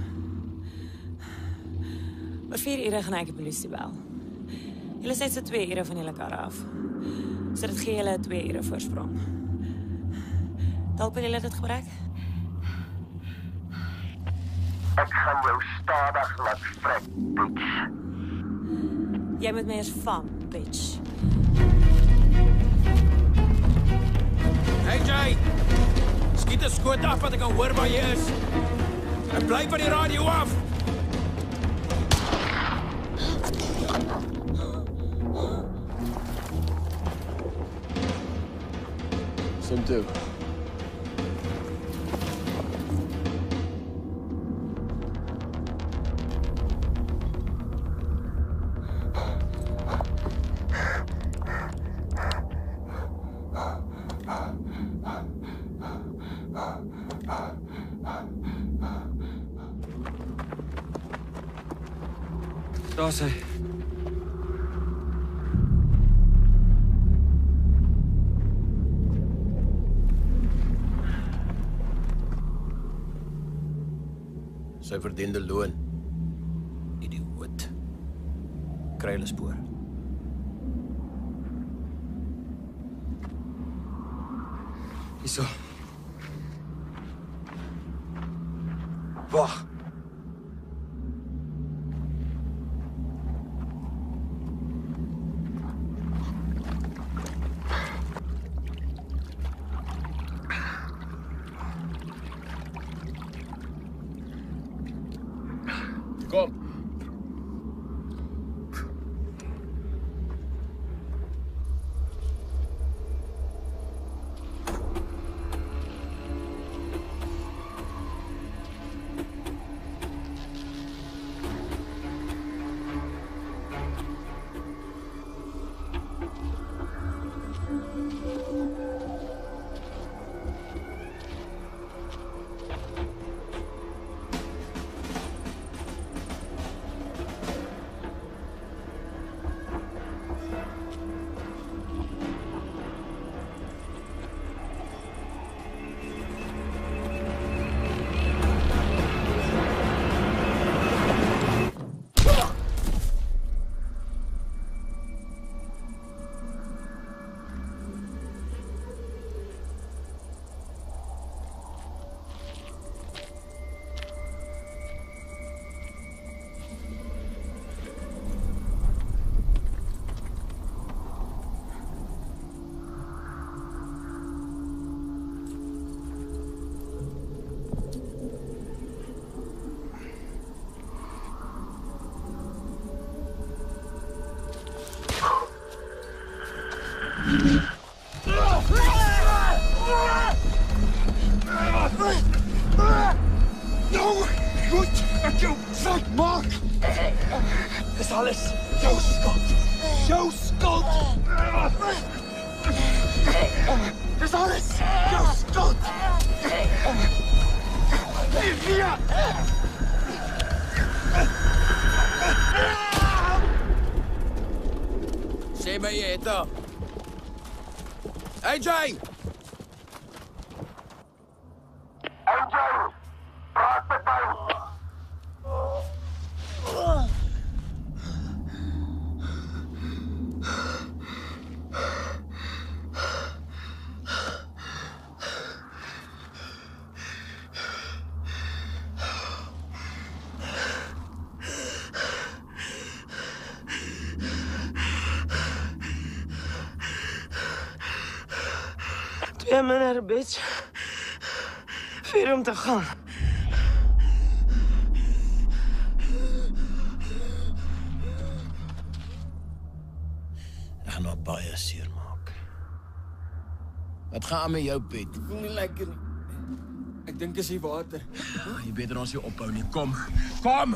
Oor vier ure gaan ek die polisie bel. Julle sê se twee ure van julle kar af. So dit gee julle twee ure voorsprong. Dalk wil julle dit gebruik? Ek gaan jou stadig laat vrek, bitch. Jy moet my eers vang, bitch. Hey Jay! Skiet 'n skoot af wat ek kan hoor waar jy is. En bly van die radio af. Sim toe. Daar's hy. Sy verdiende loon. Idioot. Kry hulle spoor. Hierso. Wag. Kom. Nou, goed, ek jou fout maak. Dis alles jou skuld. Jou skuld. Dis alles jou skuld. Livia! Sê my jy het haar. A J! A J! Praat met my! Twee minder, bitch. Vier om te gaan. Ek gaan nou baie seer maak. Wat gaan met jou, Piet? Ek voel nie lekker nie. Ek dink is hier water. Jy beter ons nie ophou nie. Kom. Kom!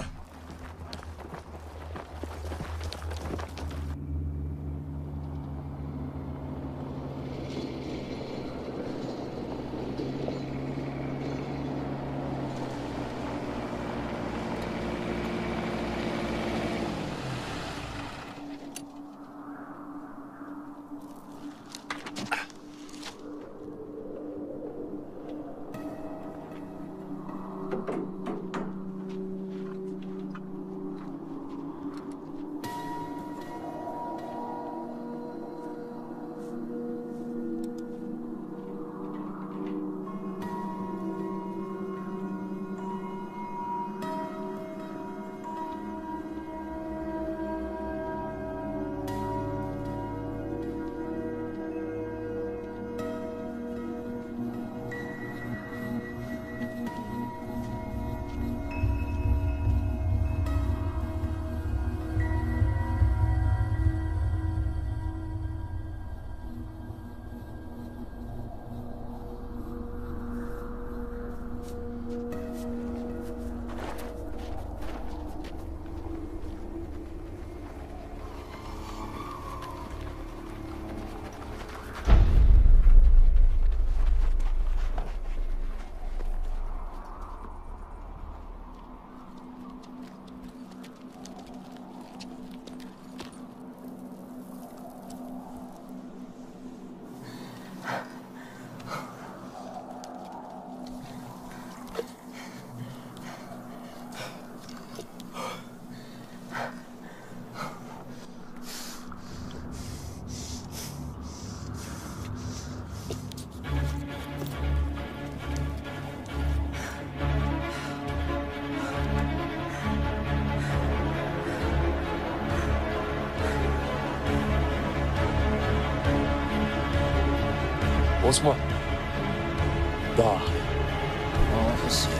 Ons maar. Daar. Oh, gesê.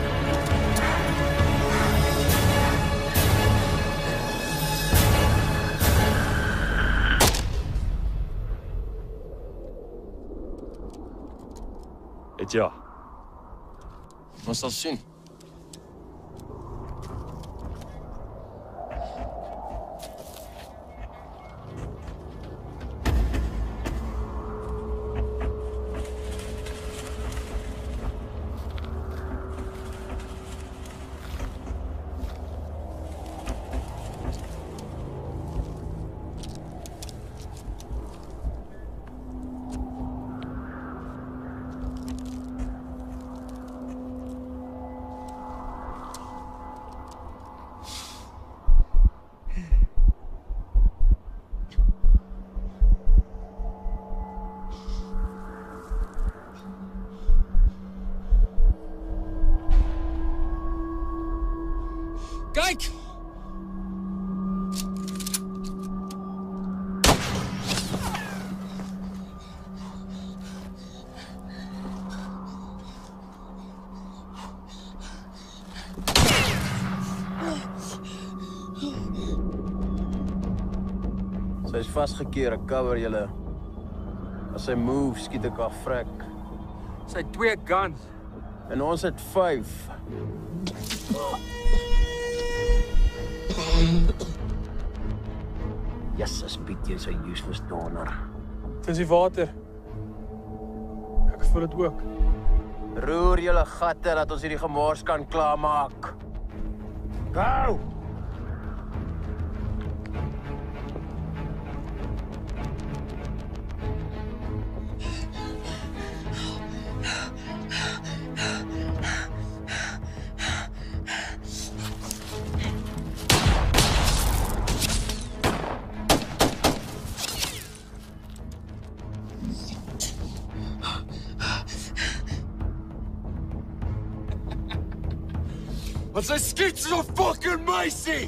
Het ja. Ons sal sien. Kyk! Sy is vasgekeer, ek cover julle. As sy move, skiet ek haar vrek. Sy het twee guns. En ons het vyf. Jesus, Piet, jy's 'n useless donor. Dis die water. Ek voel dit ook. Roer julle gatte dat ons hierdie gemors kan klaarmaak. Gou! Want sy skiet soos 'n fucking meisie.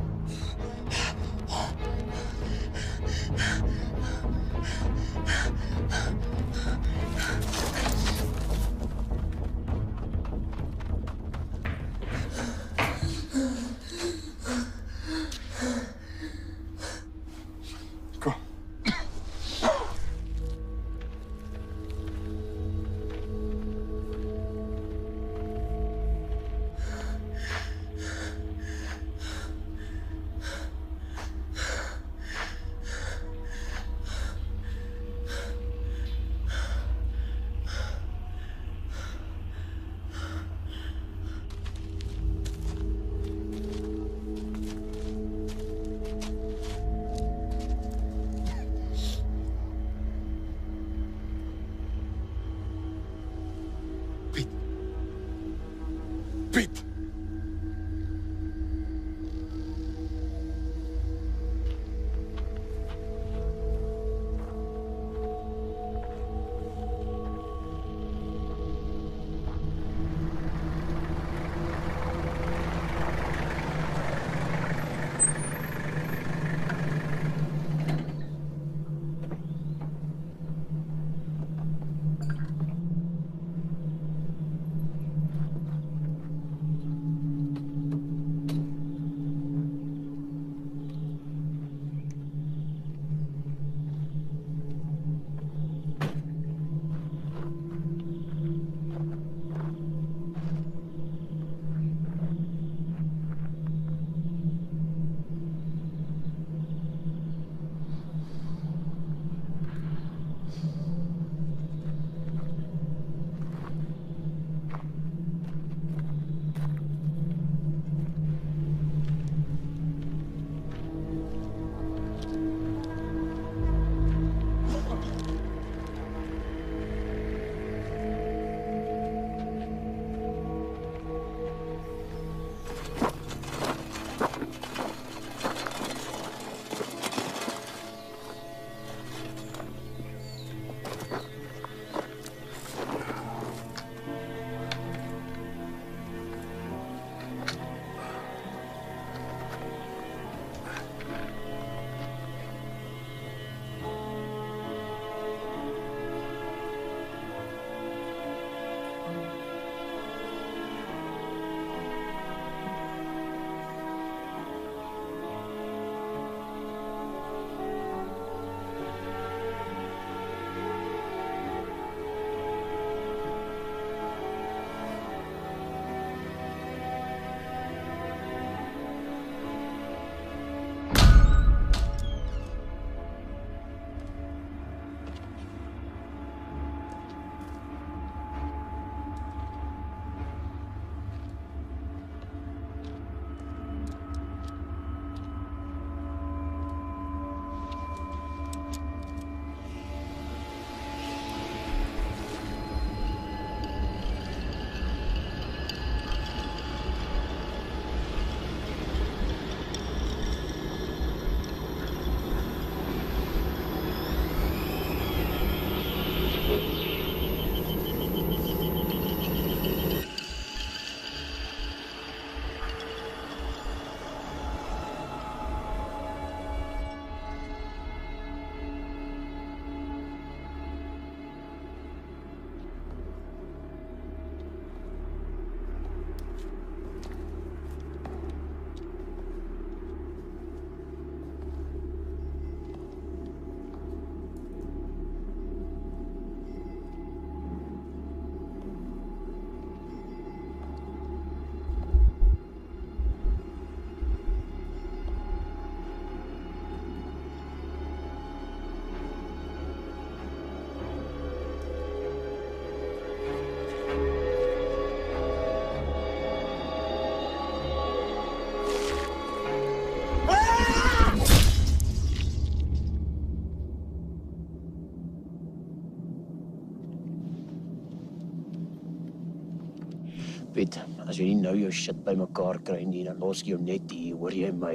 Kom. Piet, as jy nie nou jou shit bymekaar kry nie, dan los ek jou net hier, hoor jy my?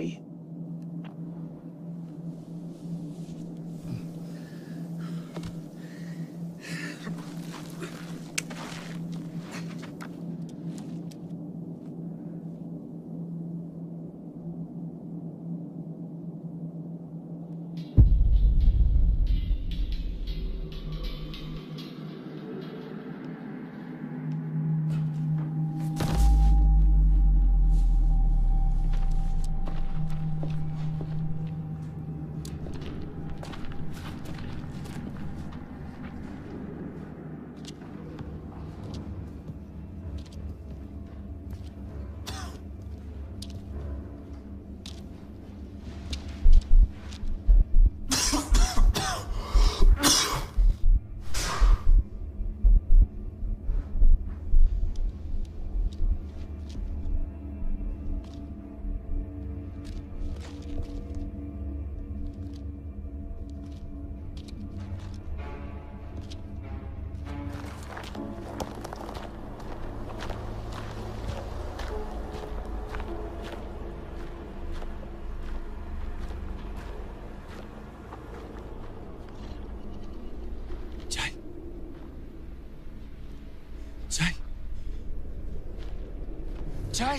Jay!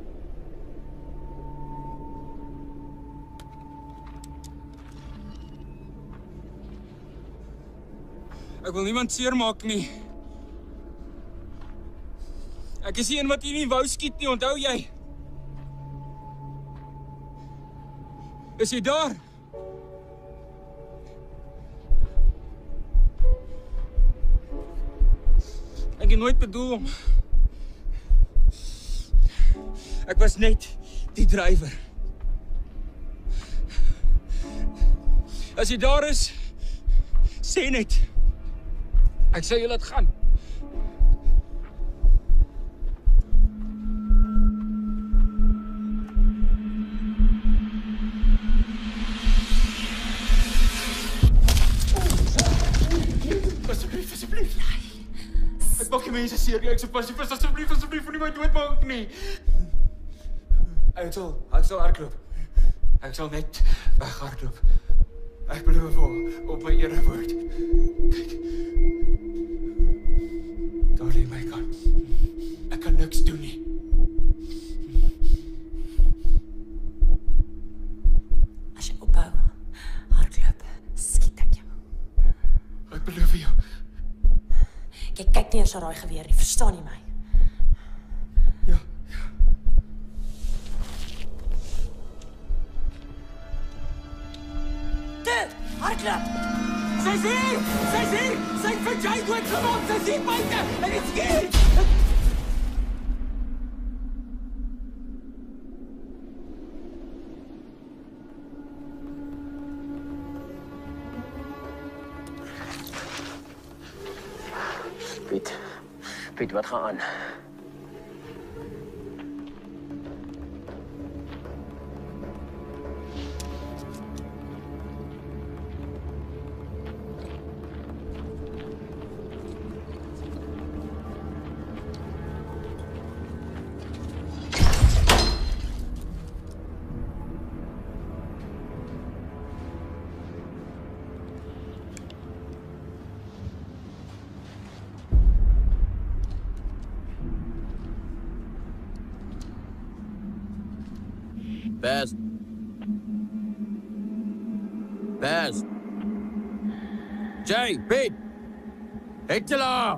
Ek wil niemand seermaak nie. Ek is die een wat jy nie wou skiet nie, onthou jy? Is jy daar? Ek het nooit bedoel om... Ek was net die drywer. As jy daar is, sê net. Ek sê jy laat gaan. Asseblief, asseblief. Ek maak die mense seer, ek so passief is, asseblief, asseblief, moenie my doodmaak nie. Ek sal, ek sal hardloop. Ek sal net weghardloop. Ek beloof vol, op my erewoord. Kyk. Daar lê my kant. Ek kan niks doen nie. As jy ophou, hardloop, skiet ek jou. Ek beloof jou. Jy kyk nie eers na daai geweer nie, verstaan jy my? Hardloop! Sy's hier! Sy's hier! Sy het vir Jay doodgemaak! Sy's hier buite! Ek is skiet! Piet, Piet, wat gaan aan? Best. Best. Jay, Pete. Hitler.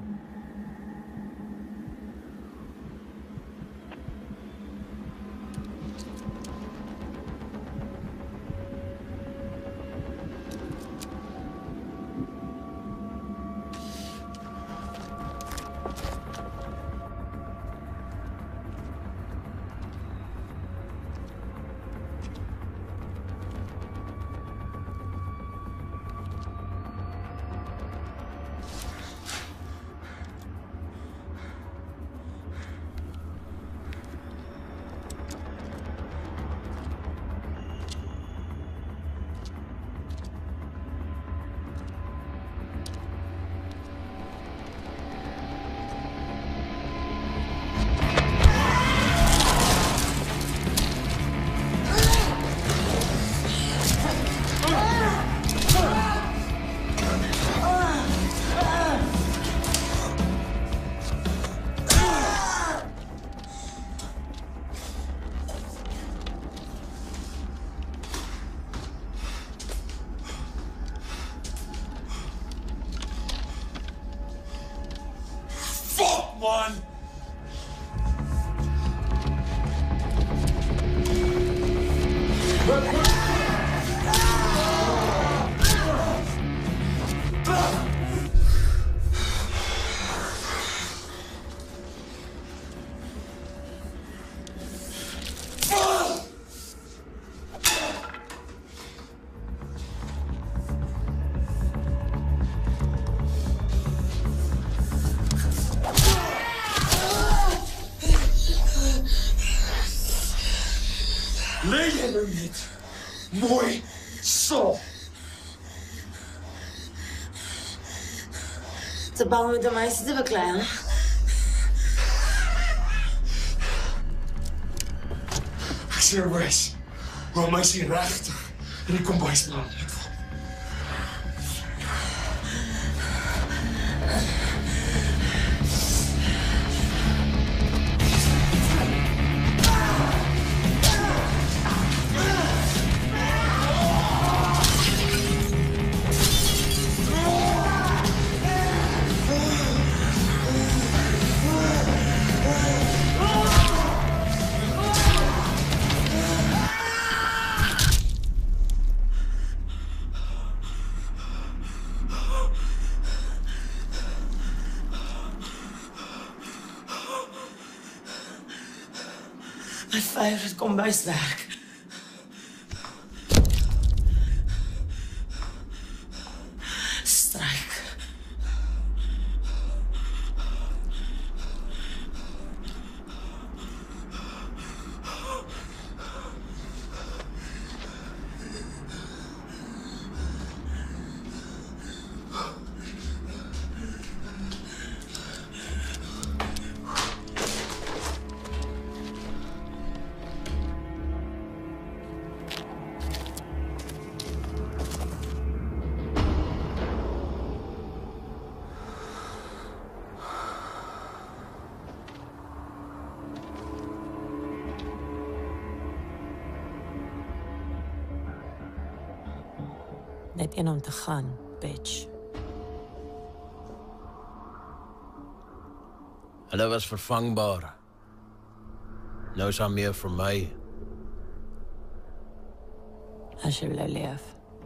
man. Lê jy nou net mooi so. Te bang met 'n meisie te beklei, hè? Ek sê wys. Hoe meisie regtig in die kombuis beland het. My favorite kombuiswerk. Stryk. Net een om te gaan, bitch. Hulle was vervangbaar. Nou is daar meer vir my. As jy wil leef.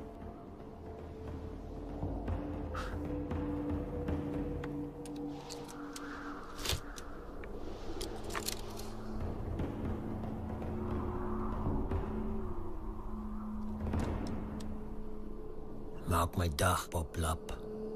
Maak my dag, poplap.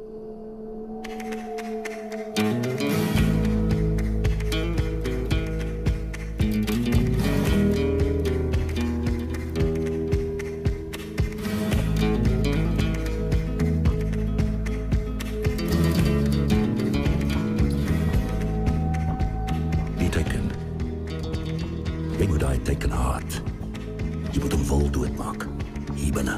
Die teken. Jy moet daai teken haat. Jy moet hom vol doodmaak. Hier binne.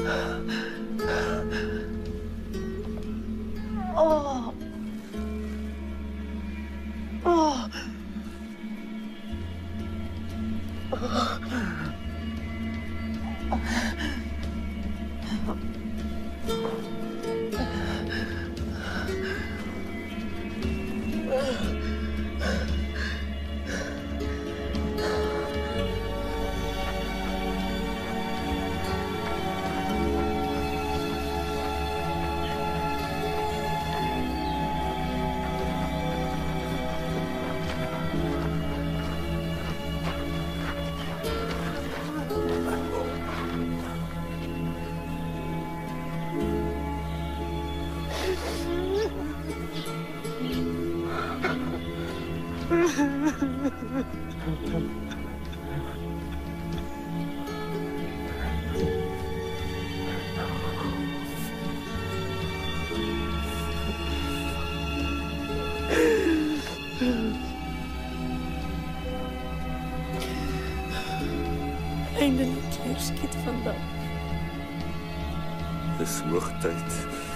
Oh. Oh. Eindelijk weer skiet vandag. Dis hoogtyd